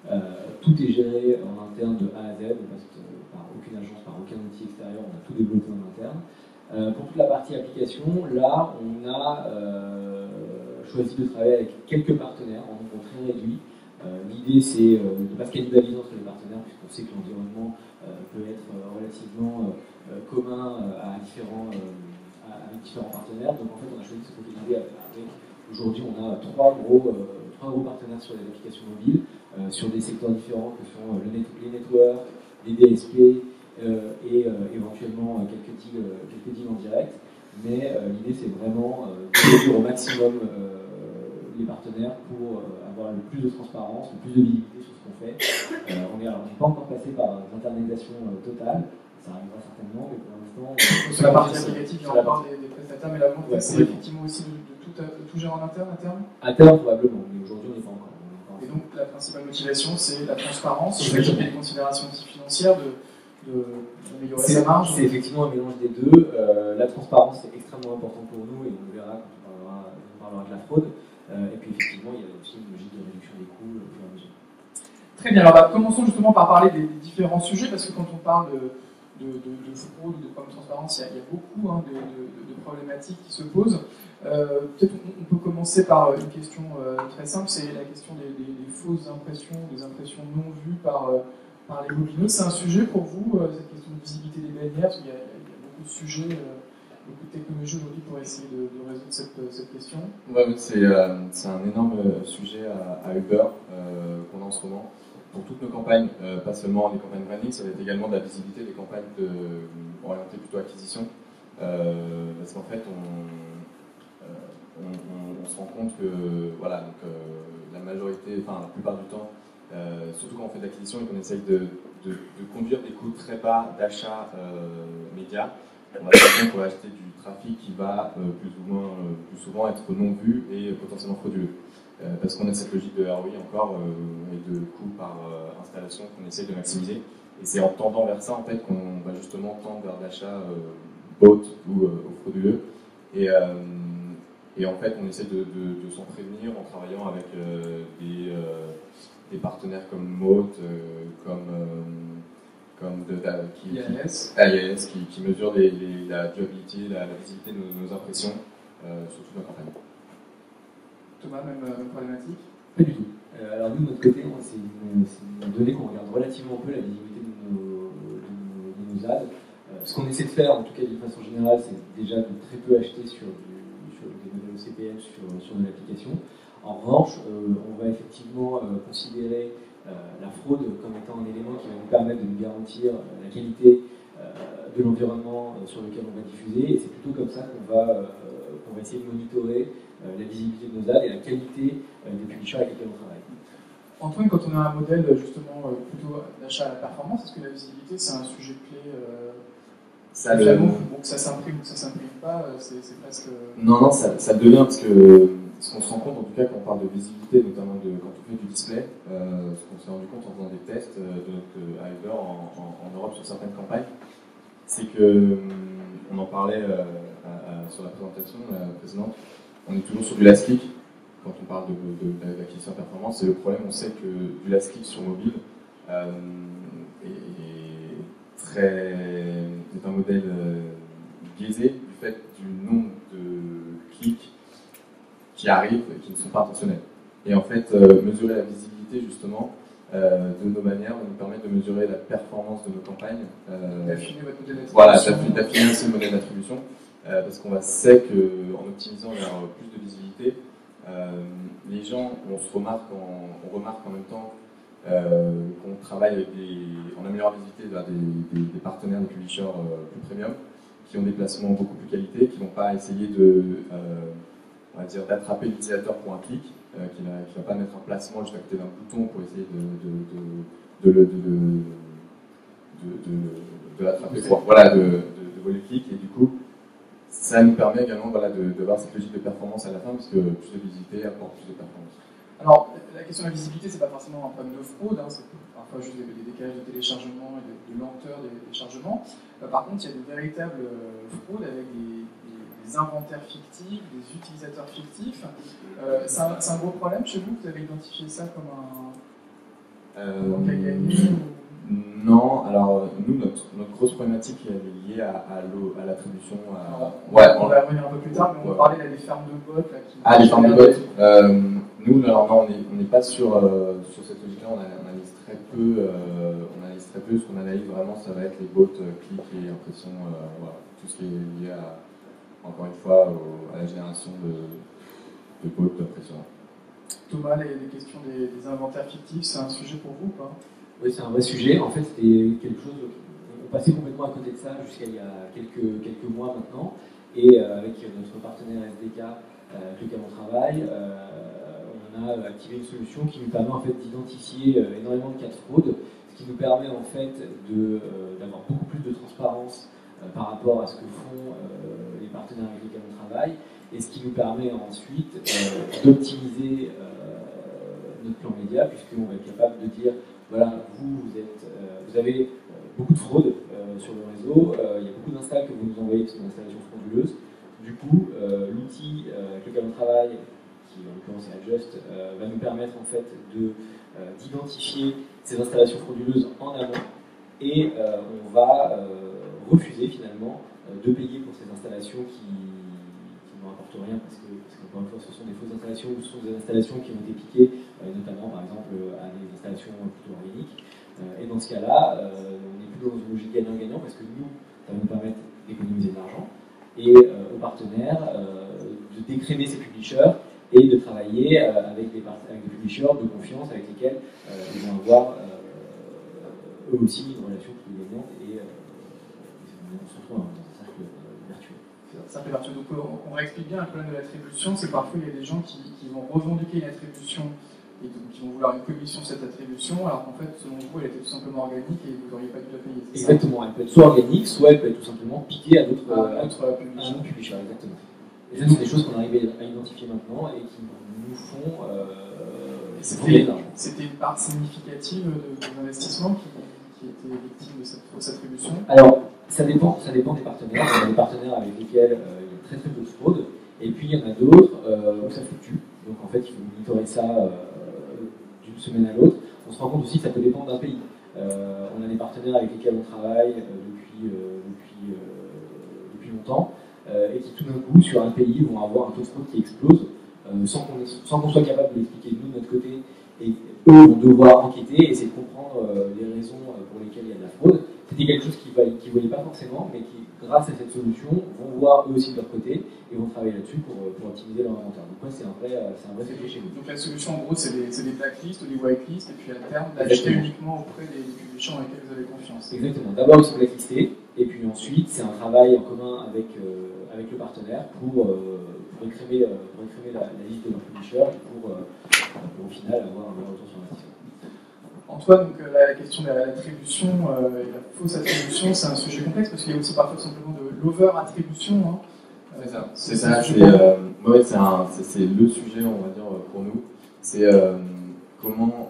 Tout est géré en interne de A à Z, on passe par aucune agence, par aucun outil extérieur, on a tout développé en interne. Pour toute la partie application, là, on a choisi de travailler avec quelques partenaires en nombre très réduit. L'idée, c'est de ne pas se cannibaliser entre les partenaires, puisqu'on sait que l'environnement peut être relativement commun avec différents partenaires. Donc, en fait, on a choisi de se focaliser avec. Aujourd'hui, on a trois gros partenaires sur les applications mobiles, sur des secteurs différents que sont les networks, les DSP, et éventuellement quelques deals en direct. Mais l'idée, c'est vraiment de réduire au maximum les partenaires pour avoir le plus de transparence, le plus de visibilité sur ce qu'on fait. On n'est pas encore passé par l'internalisation totale, ça arrivera certainement, mais pour l'instant... Sur la partie applicative, il y aura des prestataires, mais la volonté, c'est effectivement aussi de tout gérer en interne à terme. À terme, probablement, mais aujourd'hui, on n'est pas encore. Et donc, la principale motivation, c'est la transparence, et les considérations aussi financières d'améliorer sa marge. C'est effectivement un mélange des deux. La transparence est extrêmement importante pour nous et on verra quand on parlera de la fraude. Et puis effectivement, il y a aussi une logique de réduction des coûts au fur et à mesure. Très bien, alors commençons justement par parler des différents sujets, parce que quand on parle de fraude ou de problème de transparence, il y a beaucoup de problématiques qui se posent. Peut-être on peut commencer par une question très simple, c'est la question des fausses impressions, des impressions non vues par les mobiles. C'est un sujet pour vous, cette question de visibilité des bannières, parce qu'il y a beaucoup de sujets, beaucoup de technologies aujourd'hui pour essayer de résoudre cette question. Ouais, c'est un énorme sujet à Uber qu'on a en ce moment. Pour toutes nos campagnes, pas seulement les campagnes branding, ça va être également de la visibilité des campagnes orientées plutôt acquisition. Parce qu'en fait, on se rend compte que voilà, donc, la majorité, enfin la plupart du temps, surtout quand on fait de l'acquisition et qu'on essaye de conduire des coûts très bas d'achat média, on va se rendre compte qu'on va acheter du trafic qui va plus souvent être non vu et potentiellement frauduleux. Parce qu'on a cette logique de ROI encore et de coût par installation qu'on essaye de maximiser. Et c'est en tendant vers ça en fait qu'on va justement tendre vers l'achat bot ou frauduleux. Et en fait, on essaie de s'en prévenir en travaillant avec des partenaires comme Moat, IAS qui mesure la durabilité, la visibilité de nos impressions sur toute la campagne. Thomas, même problématique? Pas du tout. Alors nous, de notre côté, c'est une donnée qu'on regarde relativement peu, la visibilité de nos ads. Ce qu'on essaie de faire, en tout cas d'une façon générale, c'est déjà de très peu acheter sur des modèles OCPM sur de l'application. En revanche, on va effectivement considérer la fraude comme étant un élément qui va nous permettre de nous garantir la qualité de l'environnement sur lequel on va diffuser. Et c'est plutôt comme ça qu'on va essayer de monitorer la visibilité de nos ads et la qualité des publishers avec lesquels on travaille. Antoine, quand on a un modèle justement plutôt d'achat à la performance, est-ce que la visibilité c'est un sujet clé bon, que ça s'imprime ou que ça s'imprime pas, c'est presque... Non, ça devient parce que ce qu'on se rend compte, en tout cas quand on parle de visibilité, notamment quand on fait du display, ce qu'on s'est rendu compte en faisant des tests à Uber en Europe sur certaines campagnes, c'est que, on en parlait sur la présentation précédente, on est toujours sur du last click quand on parle d'acquisition à performance. C'est le problème, on sait que du last click sur mobile est un modèle biaisé du fait du nombre de clics qui arrivent et qui ne sont pas intentionnels. Et en fait, mesurer la visibilité justement de nos manières va nous permettre de mesurer la performance de nos campagnes. D'affiner votre modèle d'attribution. Voilà, d'affiner aussi le modèle d'attribution. Parce qu'on sait qu'en optimisant vers plus de visibilité, les gens, on remarque en même temps qu'on travaille avec en améliorant la visibilité vers des partenaires, des publishers plus premium, qui ont des placements beaucoup plus qualité, qui ne vont pas essayer d'attraper l'utilisateur pour un clic, qui ne va pas mettre un placement juste à côté d'un bouton pour essayer de l'attraper, de voler le clic, et du coup, ça nous permet également d'avoir cette logique de performance à la fin, parce que plus de visibilité apporte plus de performance. Alors, la question de la visibilité, c'est pas forcément un problème de fraude, c'est parfois juste des décalages de téléchargement et de lenteur des chargements. Par contre, il y a de véritables fraudes avec des inventaires fictifs, des utilisateurs fictifs. C'est un gros problème chez vous? Vous avez identifié ça comme Donc, à gagner Non, alors nous, notre grosse problématique elle est liée à l'attribution. On va revenir un peu plus tard, mais on va parler là, des fermes de bottes. Les fermes de bottes. Nous, alors non, on n'est pas sur cette logique-là, on analyse très peu. Ce qu'on analyse vraiment, ça va être les bottes, clics et impression, voilà, tout ce qui est lié encore une fois, à la génération de bottes d'impression. Thomas, les questions des inventaires fictifs, c'est un sujet pour vous ou pas? Oui, c'est un vrai sujet. En fait, c'était quelque chose. On passait complètement à côté de ça jusqu'à il y a quelques mois maintenant. Et avec notre partenaire SDK, avec lequel on travaille, on a activé une solution qui nous permet en fait d'identifier énormément de cas de fraude, ce qui nous permet en fait d'avoir beaucoup plus de transparence par rapport à ce que font les partenaires avec lesquels on travaille, et ce qui nous permet ensuite d'optimiser notre plan média, puisqu'on va être capable de dire voilà, vous avez beaucoup de fraude sur le réseau, il y a beaucoup d'installs que vous nous envoyez qui sont des installations frauduleuses. Du coup, l'outil avec lequel on travaille, qui en l'occurrence est Adjust, va nous permettre en fait d'identifier ces installations frauduleuses en amont, et on va refuser finalement de payer pour ces installations qui ne rapportent rien, parce qu'encore une fois ce sont des fausses installations ou ce sont des installations qui ont été piquées, notamment par exemple à des installations plutôt organiques. Et dans ce cas-là, on n'est plus dans une logique gagnant-gagnant, parce que nous, ça va nous permettre d'économiser de l'argent, et aux partenaires de décrémer ces publishers et de travailler avec des publishers de confiance avec lesquels ils vont avoir eux aussi une relation plus gagnante, et on se retrouve dans un cercle vertueux. Cercle vertueux. Donc on réexplique bien le problème de l'attribution, c'est parfois il y a des gens qui vont revendiquer une attribution et donc qui vont vouloir une commission sur cette attribution, alors qu'en fait, selon vous, elle était tout simplement organique et vous n'auriez pas dû la payer. Exactement, elle peut être soit organique, soit elle peut être tout simplement piquée à d'autres publishers. Exactement. Et ça, c'est des choses qu'on arrive à identifier maintenant et qui nous font C'était une part significative de l'investissement qui était victime de cette fausse attribution? Alors, ça dépend des partenaires. Il y a des partenaires avec lesquels il y a très peu de fraude, et puis il y en a d'autres où ça fluctue. Donc en fait, il faut monitorer ça d'une semaine à l'autre. On se rend compte aussi que ça peut dépendre d'un pays. On a des partenaires avec lesquels on travaille depuis longtemps, et qui tout d'un coup, sur un pays, vont avoir un taux de fraude qui explose, sans qu'on soit capable de l'expliquer nous de notre côté, et eux vont devoir enquêter et essayer de comprendre les raisons pour lesquelles il y a de la fraude. C'était quelque chose qu'ils ne voyaient pas forcément, mais qui, grâce à cette solution, vont voir eux aussi de leur côté et vont travailler là-dessus pour optimiser leur inventaire. Donc ouais, c'est un vrai sujet chez nous. Donc la solution, en gros, c'est des blacklists ou des whitelists, et puis à terme, d'acheter uniquement auprès des publishers dans lesquels vous avez confiance. Exactement. D'abord, ils sont blacklistés, et puis ensuite, c'est un travail en commun avec le partenaire pour écrémer la liste de leurs publishers et pour au final avoir un meilleur retour sur l'investissement. Antoine, donc, la question de l'attribution et la fausse attribution, c'est un sujet complexe parce qu'il y a aussi parfois simplement de l'over-attribution. Hein. C'est ça. C'est le sujet, on va dire, pour nous. C'est comment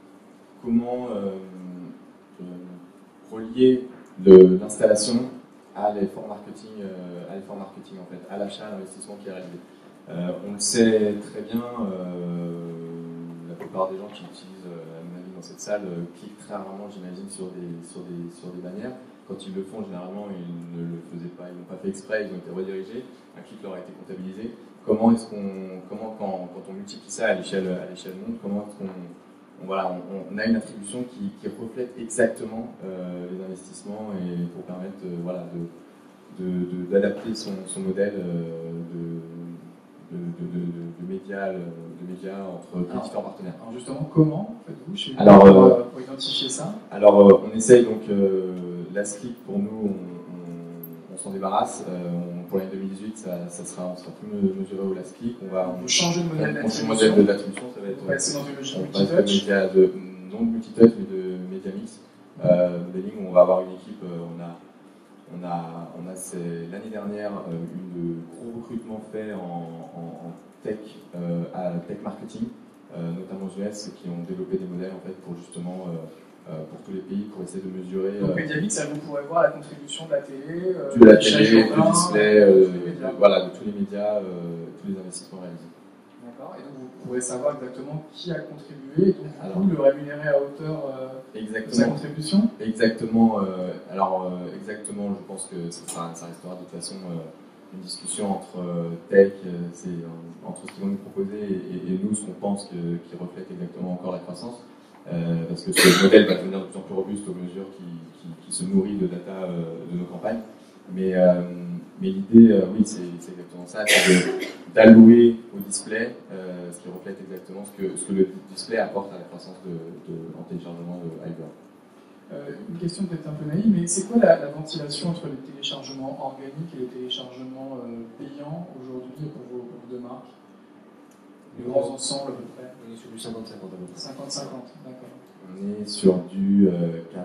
relier l'installation à l'effort marketing, en fait, à l'achat, à l'investissement qui est réalisé. On le sait très bien. La plupart des gens qui utilisent, à mon avis, dans cette salle, cliquent très rarement, j'imagine, sur des bannières. Quand ils le font, généralement, ils ne le faisaient pas, ils n'ont pas fait exprès, ils ont été redirigés. Un clic leur a été comptabilisé. Quand on multiplie ça à l'échelle monde, comment est-ce on a une attribution qui reflète exactement les investissements, et pour permettre d'adapter son modèle de médias entre différents partenaires. Alors justement, comment faites-vous chez vous pour identifier ça? Alors on essaye donc, Last Click pour nous, on s'en débarrasse. Pour l'année 2018, on sera plus mesuré au Last Click. On va changer de modèle d'attribution. Ça va être, passer dans une logique multitouch. Non de multitouch, mais de média mix. Modeling, où on va avoir une équipe. On a l'année dernière eu de gros recrutements faits en tech, à tech marketing, notamment aux US, qui ont développé des modèles en fait pour justement pour tous les pays, pour essayer de mesurer. Donc Mediamix, ça vous pourrez voir la contribution de la télé, du display, de tous les médias, tous les investissements réalisés. D'accord. Et donc vous pourrez savoir exactement qui a contribué et donc Alors, vous le rémunérer à hauteur de sa exactement. contribution. Exactement. Exactement, je pense que ça restera de toute façon une discussion entre tech, entre ce qu'ils vont nous proposer et nous, ce qu'on pense qui reflète exactement encore la croissance. Parce que ce modèle va devenir de plus en plus robuste au mesure qu'il se nourrit de data de nos campagnes. Mais l'idée, oui, c'est exactement ça, c'est d'allouer au display ce qui reflète exactement ce que le display apporte à la croissance en téléchargement de Hyper. Une question peut-être un peu naïve, mais c'est quoi la ventilation entre les téléchargements organiques et les téléchargements payants aujourd'hui pour vos deux marques? Les grands ensembles à peu près? On est sur du 50-50 à peu près. 50-50, d'accord. On est sur du 80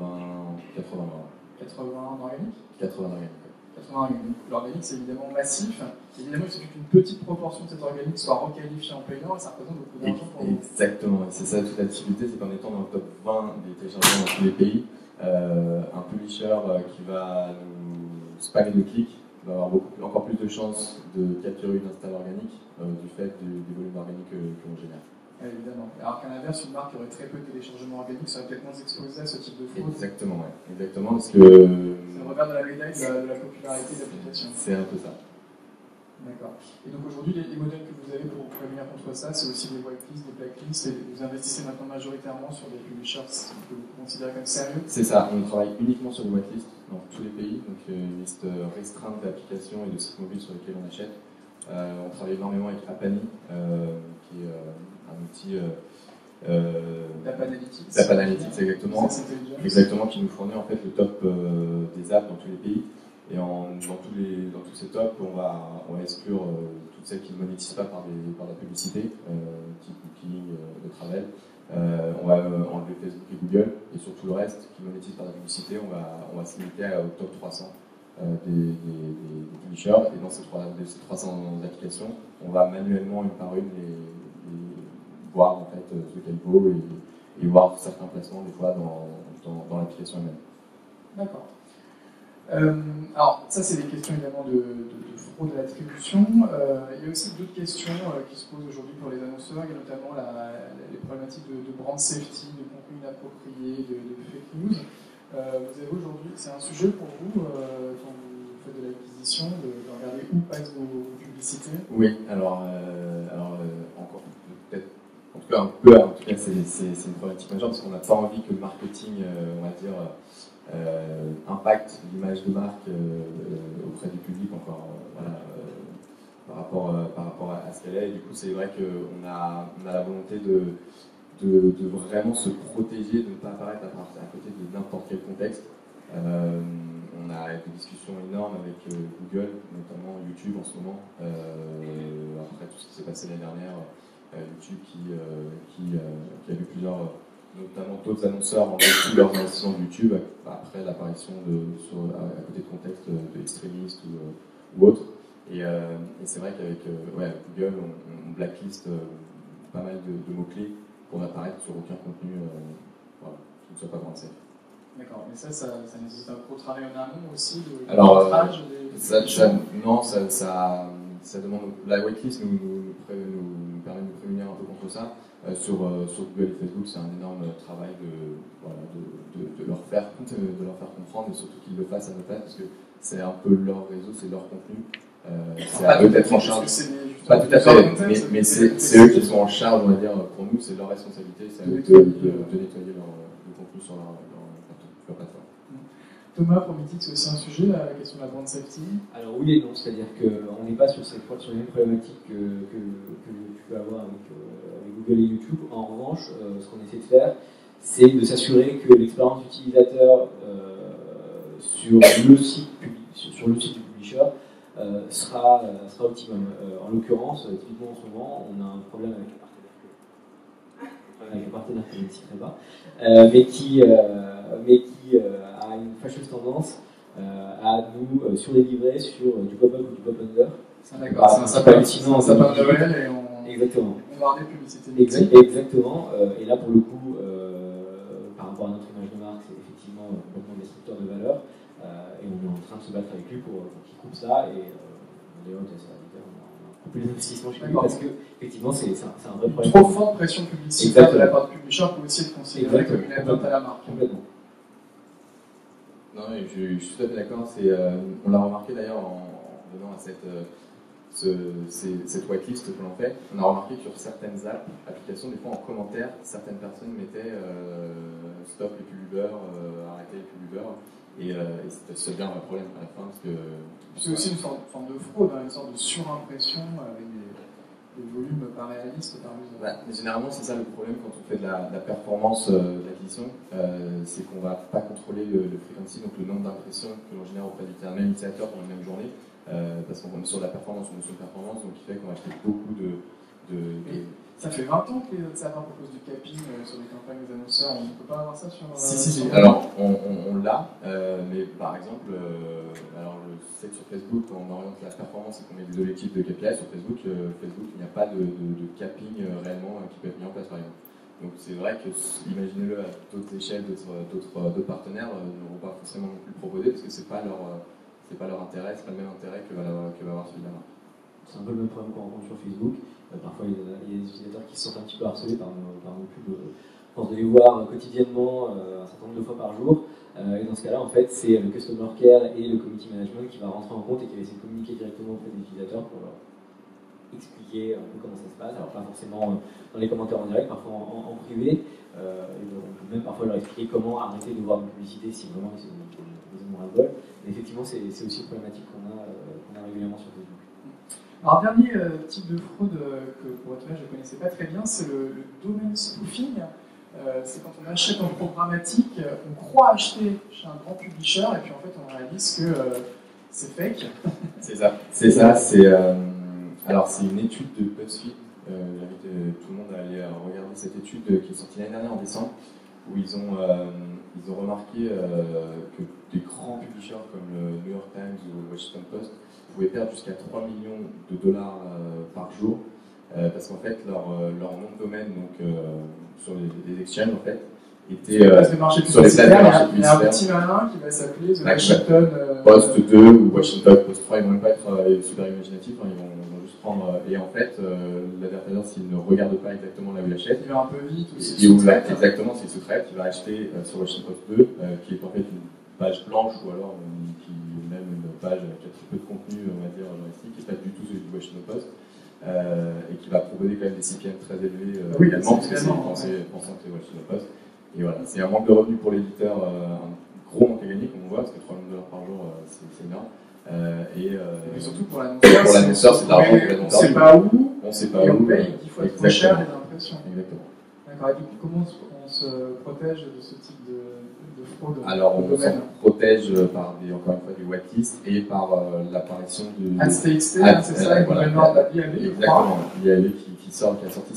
en organique? 80 organique. 80 organique. L'organique, c'est évidemment massif. Évidemment, il suffit qu'une petite proportion de cet organique soit requalifiée en payant et ça représente beaucoup d'argent pour vous. Exactement, et c'est ça toute la difficulté, c'est qu'en étant dans le top 20 des téléchargements dans tous les pays, un publisher qui va nous spammer de clics va avoir encore plus de chances de capturer une install organique du fait des volumes organiques que l'on génère. Évidemment. Alors qu'à l'inverse, une marque qui aurait très peu de téléchargements organiques serait peut-être moins exposée à ce type de fraude. Exactement, ouais. Exactement, parce que... C'est le revers de la médaille de la popularité de l'application. C'est un peu ça. D'accord. Et donc aujourd'hui, les modèles que vous avez pour prévenir contre ça, c'est aussi des whitelists, des blacklists, et vous investissez maintenant majoritairement sur des publishers que vous considérez comme sérieux? C'est ça, on travaille uniquement sur des whitelists dans tous les pays, donc une liste restreinte d'applications et de sites mobiles sur lesquels on achète. On travaille énormément avec Apani, qui est un outil Data Analytics. Data Analytics, exactement, qui nous fournit en fait le top des apps dans tous les pays. Et dans tous ces tops, on va exclure toutes celles qui ne monétisent pas par la publicité, type Booking, de Travel. On va enlever Facebook et Google, et sur tout le reste qui monétise par la publicité, on va se limiter au top 300 des publishers. Et dans ces 300 applications, on va manuellement une par une les voir en fait ce qu'elle vaut et voir certains placements des fois dans l'application elle-même. D'accord. Alors, ça, c'est des questions évidemment de fraude à l'attribution. Il y a aussi d'autres questions qui se posent aujourd'hui pour les annonceurs. Il y a notamment les problématiques de brand safety, de contenu inapproprié, de fake news. Vous avez aujourd'hui, c'est un sujet pour vous quand vous faites de l'acquisition, de regarder où passent vos publicités? Oui, alors encore peut-être. En tout cas, c'est une problématique majeure parce qu'on n'a pas envie que le marketing, on va dire, impacte l'image de marque auprès du public encore, par rapport à ce qu'elle est. Et du coup, c'est vrai qu'on a la volonté de vraiment se protéger, de ne pas apparaître à côté de n'importe quel contexte. On a des discussions énormes avec Google, notamment YouTube en ce moment, après tout ce qui s'est passé l'année dernière. YouTube qui a vu plusieurs, notamment d'autres annonceurs enlever tous leurs investissements de YouTube après l'apparition à côté de contexte de extrémistes ou autres. Et c'est vrai qu'avec Google, on blacklist pas mal de mots-clés pour n'apparaître sur aucun contenu qui ne soit pas brand safe. D'accord, mais ça nécessite un gros travail en amont aussi de Alors, non, ça demande. La whitelist nous permet de nous prémunir un peu contre ça. Sur Google et Facebook, c'est un énorme travail de leur faire comprendre et surtout qu'ils le fassent à nos places parce que c'est un peu leur réseau, c'est leur contenu. C'est à eux d'être en charge. Pas tout à fait, mais c'est eux qui sont en charge, on va dire, pour nous, c'est leur responsabilité, c'est à eux de nettoyer le contenu sur leur plateforme. Thomas, pour Mythic, c'est aussi un sujet, la question de la brand safety? Alors oui et non, c'est-à-dire qu'on n'est pas sur les mêmes problématiques que tu peux avoir avec Google et YouTube. En revanche, ce qu'on essaie de faire, c'est de s'assurer que l'expérience utilisateur sur le site du publisher sera optimum. En l'occurrence, typiquement en ce moment, on a un problème avec un partenaire que je ne citerai pas, mais qui a une fâcheuse tendance à nous surdélivrer sur du pop-up ou du pop-under. D'accord, c'est un sapin de Noël et on va des publicités. Exactement, et là pour le coup, par rapport à notre image de marque, c'est effectivement complètement destructeur de valeur, et on est en train de se battre avec lui pour qu'il coupe ça, et d'ailleurs, on a un couper les investissements chez lui, D'accord. parce que effectivement c'est un vrai problème. Trop forte pression publicitaire de la part du publisher peut aussi être considéré comme une atteinte à la marque. Complètement. Non, et je suis tout à fait d'accord. On l'a remarqué d'ailleurs en venant à cette whitelist que l'on fait. On a remarqué que sur certaines applications, des fois en commentaire, certaines personnes mettaient stop les pubs-Uber, arrêtez les pubs-Uber. Et ça devient un problème à la fin. C'est aussi une forme de fraude, une sorte de surimpression avec des volumes pas réalistes par exemple. Mais généralement, c'est ça le problème quand on fait de la performance d'acquisition, c'est qu'on ne va pas contrôler le frequency, donc le nombre d'impressions que l'on génère auprès d'un même utilisateur pendant une même journée, parce qu'on est sur de la performance, une notion de performance, donc qui fait qu'on va acheter beaucoup de. Ça fait 20 ans que les sapins proposent du capping sur des campagnes des annonceurs, on ne peut pas avoir ça sur... Si. Alors, on l'a, mais par exemple, alors je sais que sur Facebook, on oriente la performance et qu'on met des objectifs de KPI. Sur Facebook, il n'y a pas de capping réellement qui peut être mis en place, par exemple. Donc c'est vrai que, imaginez-le à d'autres échelles, d'autres partenaires ne vont pas forcément non plus le proposer parce que c'est pas leur intérêt, c'est pas le même intérêt que va avoir celui de la marque. C'est un peu le même problème qu'on rencontre sur Facebook. Parfois, il y a des utilisateurs qui se sentent un petit peu harcelés par nos pubs. Je pense de les voir quotidiennement, un certain nombre de fois par jour. Et dans ce cas-là, en fait, c'est le Customer Care et le Community Management qui va rentrer en compte et qui va essayer de communiquer directement auprès des utilisateurs pour leur expliquer un peu comment ça se passe. Alors, pas forcément dans les commentaires en direct, parfois en privé. On peut même parfois leur expliquer comment arrêter de voir une publicité si vraiment ils ont un vol. Mais effectivement, c'est aussi une problématique qu'on a régulièrement sur Facebook. Alors, dernier type de fraude que, pour être honnête, je ne connaissais pas très bien, c'est le domain spoofing. C'est quand on achète en programmatique, on croit acheter chez un grand publisher et puis en fait on réalise que c'est fake. C'est ça. Alors c'est une étude de BuzzFeed. J'invite tout le monde à aller regarder cette étude qui est sortie l'année dernière en décembre, où ils ont remarqué que des grands publishers comme le New York Times ou le Washington Post pouvaient perdre jusqu'à 3 millions de dollars par jour, parce qu'en fait leur nom de domaine, donc sur les exchanges en fait, était sur les places de marché publicitaires. Il y a un petit malin qui va s'appeler The Washington Post 2 ou Washington Post 3, ils ne vont même pas être super imaginatifs, ils vont juste prendre. Et en fait, l'adversaire, s'il ne regarde pas exactement là où il achète, il va un peu vite aussi. Exactement, s'il se traite, il va acheter sur Washington Post 2, qui est en fait une page blanche ou alors même une page qui a très peu de contenu, on va dire, journalistique, qui n'est pas du tout celui du Washington Post. Et qui va proposer quand même des CPM très élevés également, parce que c'est pensant que c'est Washington Post. Et voilà, c'est un manque de revenus pour l'éditeur, un gros manque à gagner, comme on voit, parce que $3 millions par jour, c'est énorme. Et surtout pour l'annonceur, c'est de l'argent que l'annonceur. On ne sait pas où, on sait pas et où, on paye 10 fois trop cher les impressions. Exactement. D'accord, et comment on se protège de ce type de fraude? Alors, on s'en protège par encore une fois, des whitelists et par l'apparition de. AdTXT, c'est ça, le gouvernement de la BIAB. Exactement, l'IAB qui a sorti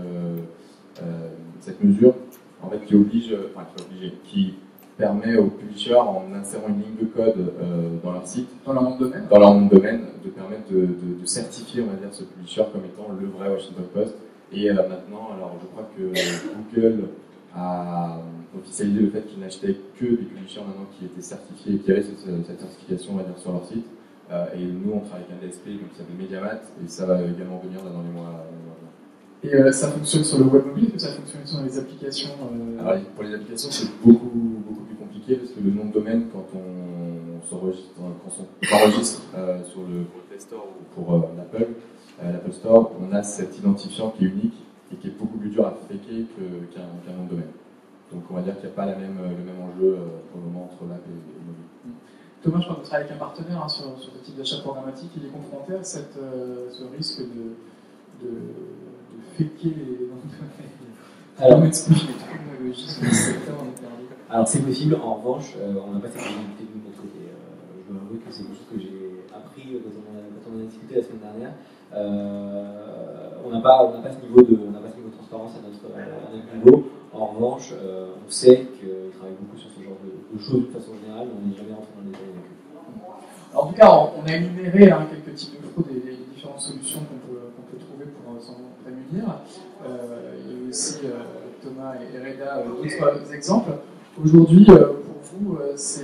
cette mesure, en fait, qui permet aux publishers, en insérant une ligne de code dans leur site, dans leur nom de domaine, de permettre de certifier, on va dire, ce publisher comme étant le vrai Washington Post. Et maintenant, alors je crois que Google a officialisé le fait qu'ils n'achetaient que des publishers maintenant qui étaient certifiés, qui avaient cette certification, on va dire, sur leur site. Et nous, on travaille avec un DSP qui s'appelle Mediamat, et ça va également venir là, dans les mois à venir. Et ça fonctionne sur le web mobile, ou ça fonctionne sur les applications Alors, pour les applications, c'est beaucoup plus compliqué, parce que le nom de domaine, quand on s'enregistre sur le Play Store ou pour l'Apple Store, on a cet identifiant qui est unique et qui est beaucoup plus dur à faker qu'un nom de domaine. Donc on va dire qu'il n'y a pas le même enjeu pour le moment entre l'app et le mobile. Thomas, je crois que tu travailles avec un partenaire sur ce type d'achat programmatique. Il est confronté à ce risque de faker les noms de domaine. Alors, explique les technologies sur le secteur, on est perdu. Alors c'est possible, en revanche, on n'a pas cette visibilité de notre côté. Je dois avouer que c'est quelque chose que j'ai appris quand on a discuté la semaine dernière. On n'a pas ce niveau de transparence à notre niveau. En revanche, on sait qu'ils travaillent beaucoup sur ce genre de choses de façon générale, mais on n'est jamais rentré dans les détails avec eux. Alors, en tout cas, on a énuméré quelques types de fraudes et les différentes solutions qu'on peut trouver pour s'en prémunir. Il y a aussi Thomas et Reda d'autres exemples. Aujourd'hui, pour vous, c'est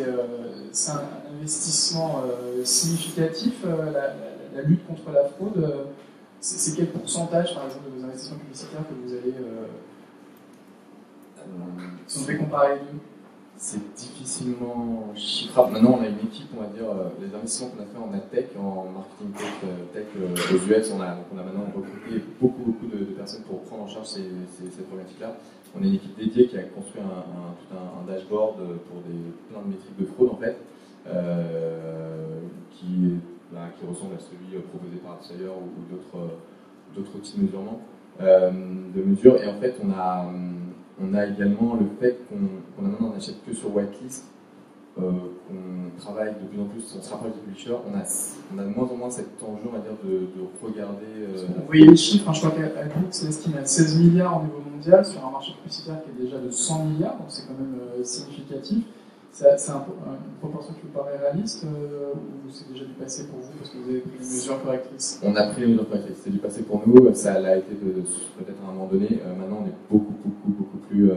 un investissement significatif, la lutte contre la fraude. C'est quel pourcentage, par exemple, de vos investissements publicitaires que vous allez... si on devait comparer les deux? C'est difficilement chiffrable. Maintenant, on a une équipe, on va dire, les investissements qu'on a fait en AdTech, en marketing tech aux US, on a maintenant recruté beaucoup de personnes pour prendre en charge ces problématiques-là. On a une équipe dédiée qui a construit tout un dashboard pour plein de métriques de fraude, en fait, qui ressemble à celui proposé par Adshire ou d'autres outils de mesurement, de mesure. Et en fait, on a également le fait qu'on n'achète que sur whitelist, qu'on travaille de plus en plus, on se rapproche des publishers, on a de moins en moins cet enjeu, on va dire, de regarder... Vous voyez les chiffres, hein, je crois qu'Adbook s'estime à 16 milliards au niveau mondial, sur un marché publicitaire qui est déjà de 100 milliards, donc c'est quand même significatif. C'est une proportion qui vous paraît réaliste ou c'est déjà du passé pour vous parce que vous avez pris les mesures correctrices? On a pris les mesures correctrices, c'est du passé pour nous, ça l'a été peut-être à un moment donné. Maintenant, on est beaucoup plus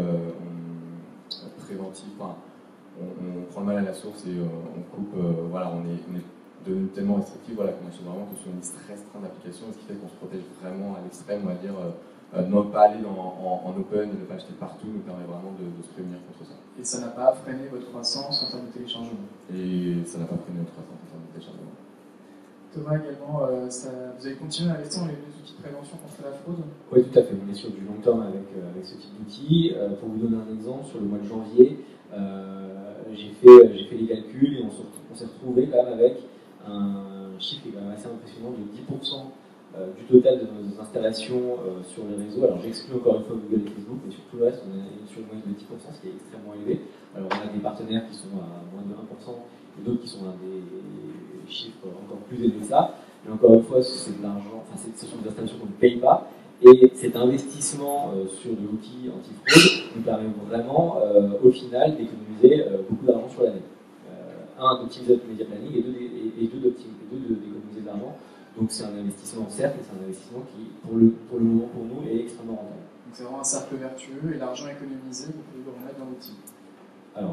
préventif. Enfin, on prend le mal à la source et on coupe. Voilà, on est devenu tellement restrictif qu'on achète vraiment que sur une liste restreinte d'applications, ce qui fait qu'on se protège vraiment à l'extrême, on va dire. Ne pas aller en open et ne pas acheter partout nous permet vraiment de se prémunir contre ça. Et ça n'a pas freiné votre croissance en termes de téléchargement? Et ça n'a pas freiné notre croissance en termes de téléchargement. Thomas, également, vous avez continué à investir dans les outils de prévention contre la fraude? Oui, tout à fait. On est sur du long terme avec ce type d'outils. Pour vous donner un exemple, sur le mois de janvier, j'ai fait les calculs et on s'est retrouvé quand même avec un chiffre qui est quand même assez impressionnant de 10% du total de nos installations sur les réseaux. Alors j'exclus encore une fois Google et Facebook, mais sur tout le reste, on est sur une moyenne de 10%, ce qui est extrêmement élevé. Alors on a des partenaires qui sont à moins de 1% et d'autres qui sont à des chiffres encore plus élevés que ça. Mais encore une fois, c'est de l'argent, enfin, ce sont des installations qu'on ne paye pas. Et cet investissement sur de l'outil anti-fraude nous permet vraiment, au final, d'économiser beaucoup d'argent sur l'année. D'optimiser notre media planning et d'économiser de l'argent. Donc c'est un investissement certes, mais c'est un investissement qui, pour le moment pour nous, est extrêmement rentable. Donc c'est vraiment un cercle vertueux et l'argent économisé, vous pouvez le remettre dans l'outil. Alors,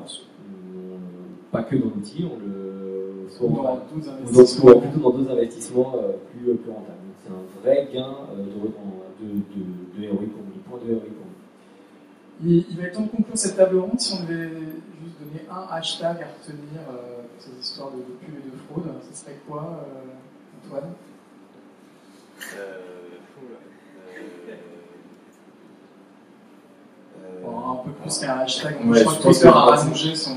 pas que dans l'outil, on le soit plutôt dans d'autres investissements plus rentables. Donc c'est un vrai gain de ROI pour nous, de point de ROI pour nous. Il va être temps de conclure cette table ronde. Si on devait juste donner un hashtag à retenir pour ces histoires de pub et de fraude, ce serait quoi, Antoine? Un peu plus qu'un hashtag, je crois que Twitter a rallongé son...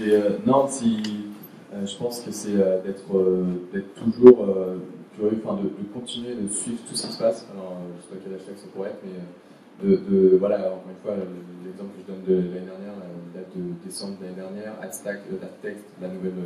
je pense que c'est d'être toujours curieux, enfin de continuer de suivre tout ce qui se passe. Alors, je ne sais pas quel hashtag ça pourrait être, mais voilà, encore une fois, l'exemple que je donne de l'année dernière, la date de décembre de l'année dernière, AdText, la nouvelle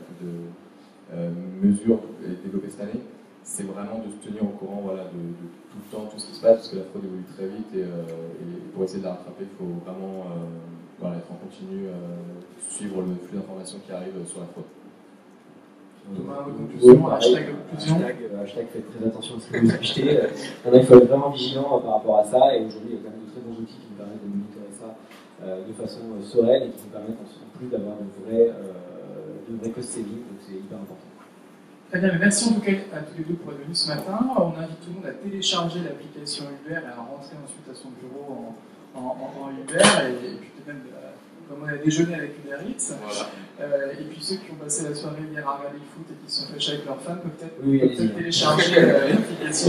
mesure développée cette année, c'est vraiment de se tenir au courant de tout le temps, tout ce qui se passe, parce que la fraude évolue très vite et pour essayer de la rattraper, il faut vraiment être en continu, suivre le flux d'informations qui arrive sur la fraude. Thomas, votre conclusion, hashtag de conclusion. Hashtag faites très attention à ce que vous achetez. Il faut être vraiment vigilant par rapport à ça, et aujourd'hui il y a quand même de très bons outils qui nous permettent de monitorer ça de façon sereine et qui nous permettent en plus d'avoir de vrais cost saving, donc c'est hyper important. Très bien, merci en tout cas à tous les deux pour être venus ce matin. On invite tout le monde à télécharger l'application Uber et à rentrer ensuite à son bureau en Uber et puis même comme on a déjeuné avec Uber Eats. Voilà. Et puis ceux qui ont passé la soirée hier à regarder le foot et qui se sont fâchés avec leurs fans peuvent peut-être télécharger l'application.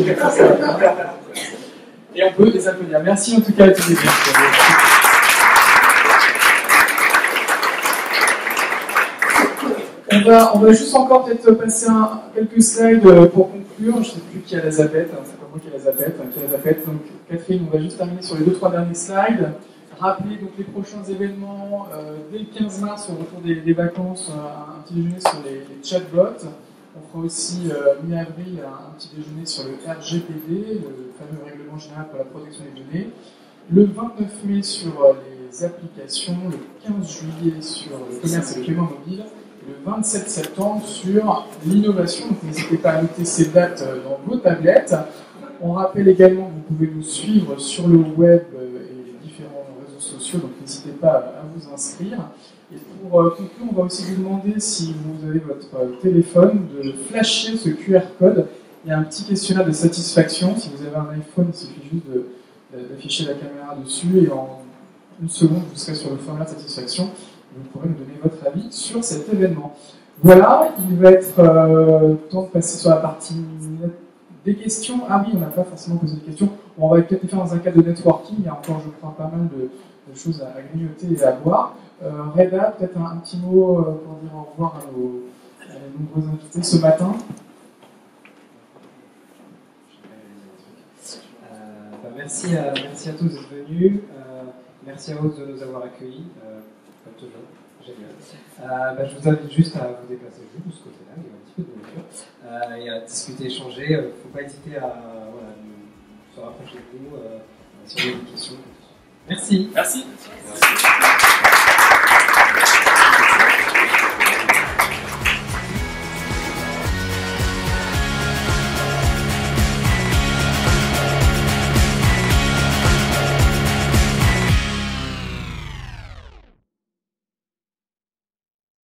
Et on peut les applaudir. Merci en tout cas à tous les deux. On va juste encore peut-être passer quelques slides pour conclure. Je ne sais plus qui a la zapette, c'est pas moi qui a la zapette. Donc Catherine, on va juste terminer sur les 2-3 derniers slides. Rappeler donc les prochains événements. Dès le 15 mars, au retour des vacances, un petit déjeuner sur les chatbots. On fera aussi mi-avril un petit déjeuner sur le RGPD, le fameux règlement général pour la protection des données. Le 29 mai sur les applications, le 15 juillet sur le commerce et le paiement mobile. Le 27 septembre sur l'innovation. Donc n'hésitez pas à noter ces dates dans vos tablettes. On rappelle également que vous pouvez nous suivre sur le web et les différents réseaux sociaux, donc n'hésitez pas à vous inscrire. Et pour conclure, on va aussi vous demander, si vous avez votre téléphone, de flasher ce QR code Il y a un petit questionnaire de satisfaction. Si vous avez un iPhone, il suffit juste d'afficher la caméra dessus et en une seconde, vous serez sur le format de satisfaction. Vous pourrez nous donner votre avis sur cet événement. Voilà, il va être temps de passer sur la partie des questions. Ah oui, on n'a pas forcément posé de questions. On va peut-être faire dans un cadre de networking. Il y a encore, je crois, pas mal de choses à grignoter et à voir. Reda, peut-être un petit mot pour dire au revoir à nos nombreux invités ce matin. Merci à tous d'être venus. Merci à vous de nous avoir accueillis, comme toujours. Génial. Je vous invite juste à vous déplacer juste de ce côté-là, il y a un petit peu de voiture, et à discuter, échanger. Il ne faut pas hésiter à se rapprocher de nous si on a des questions. Merci. Merci.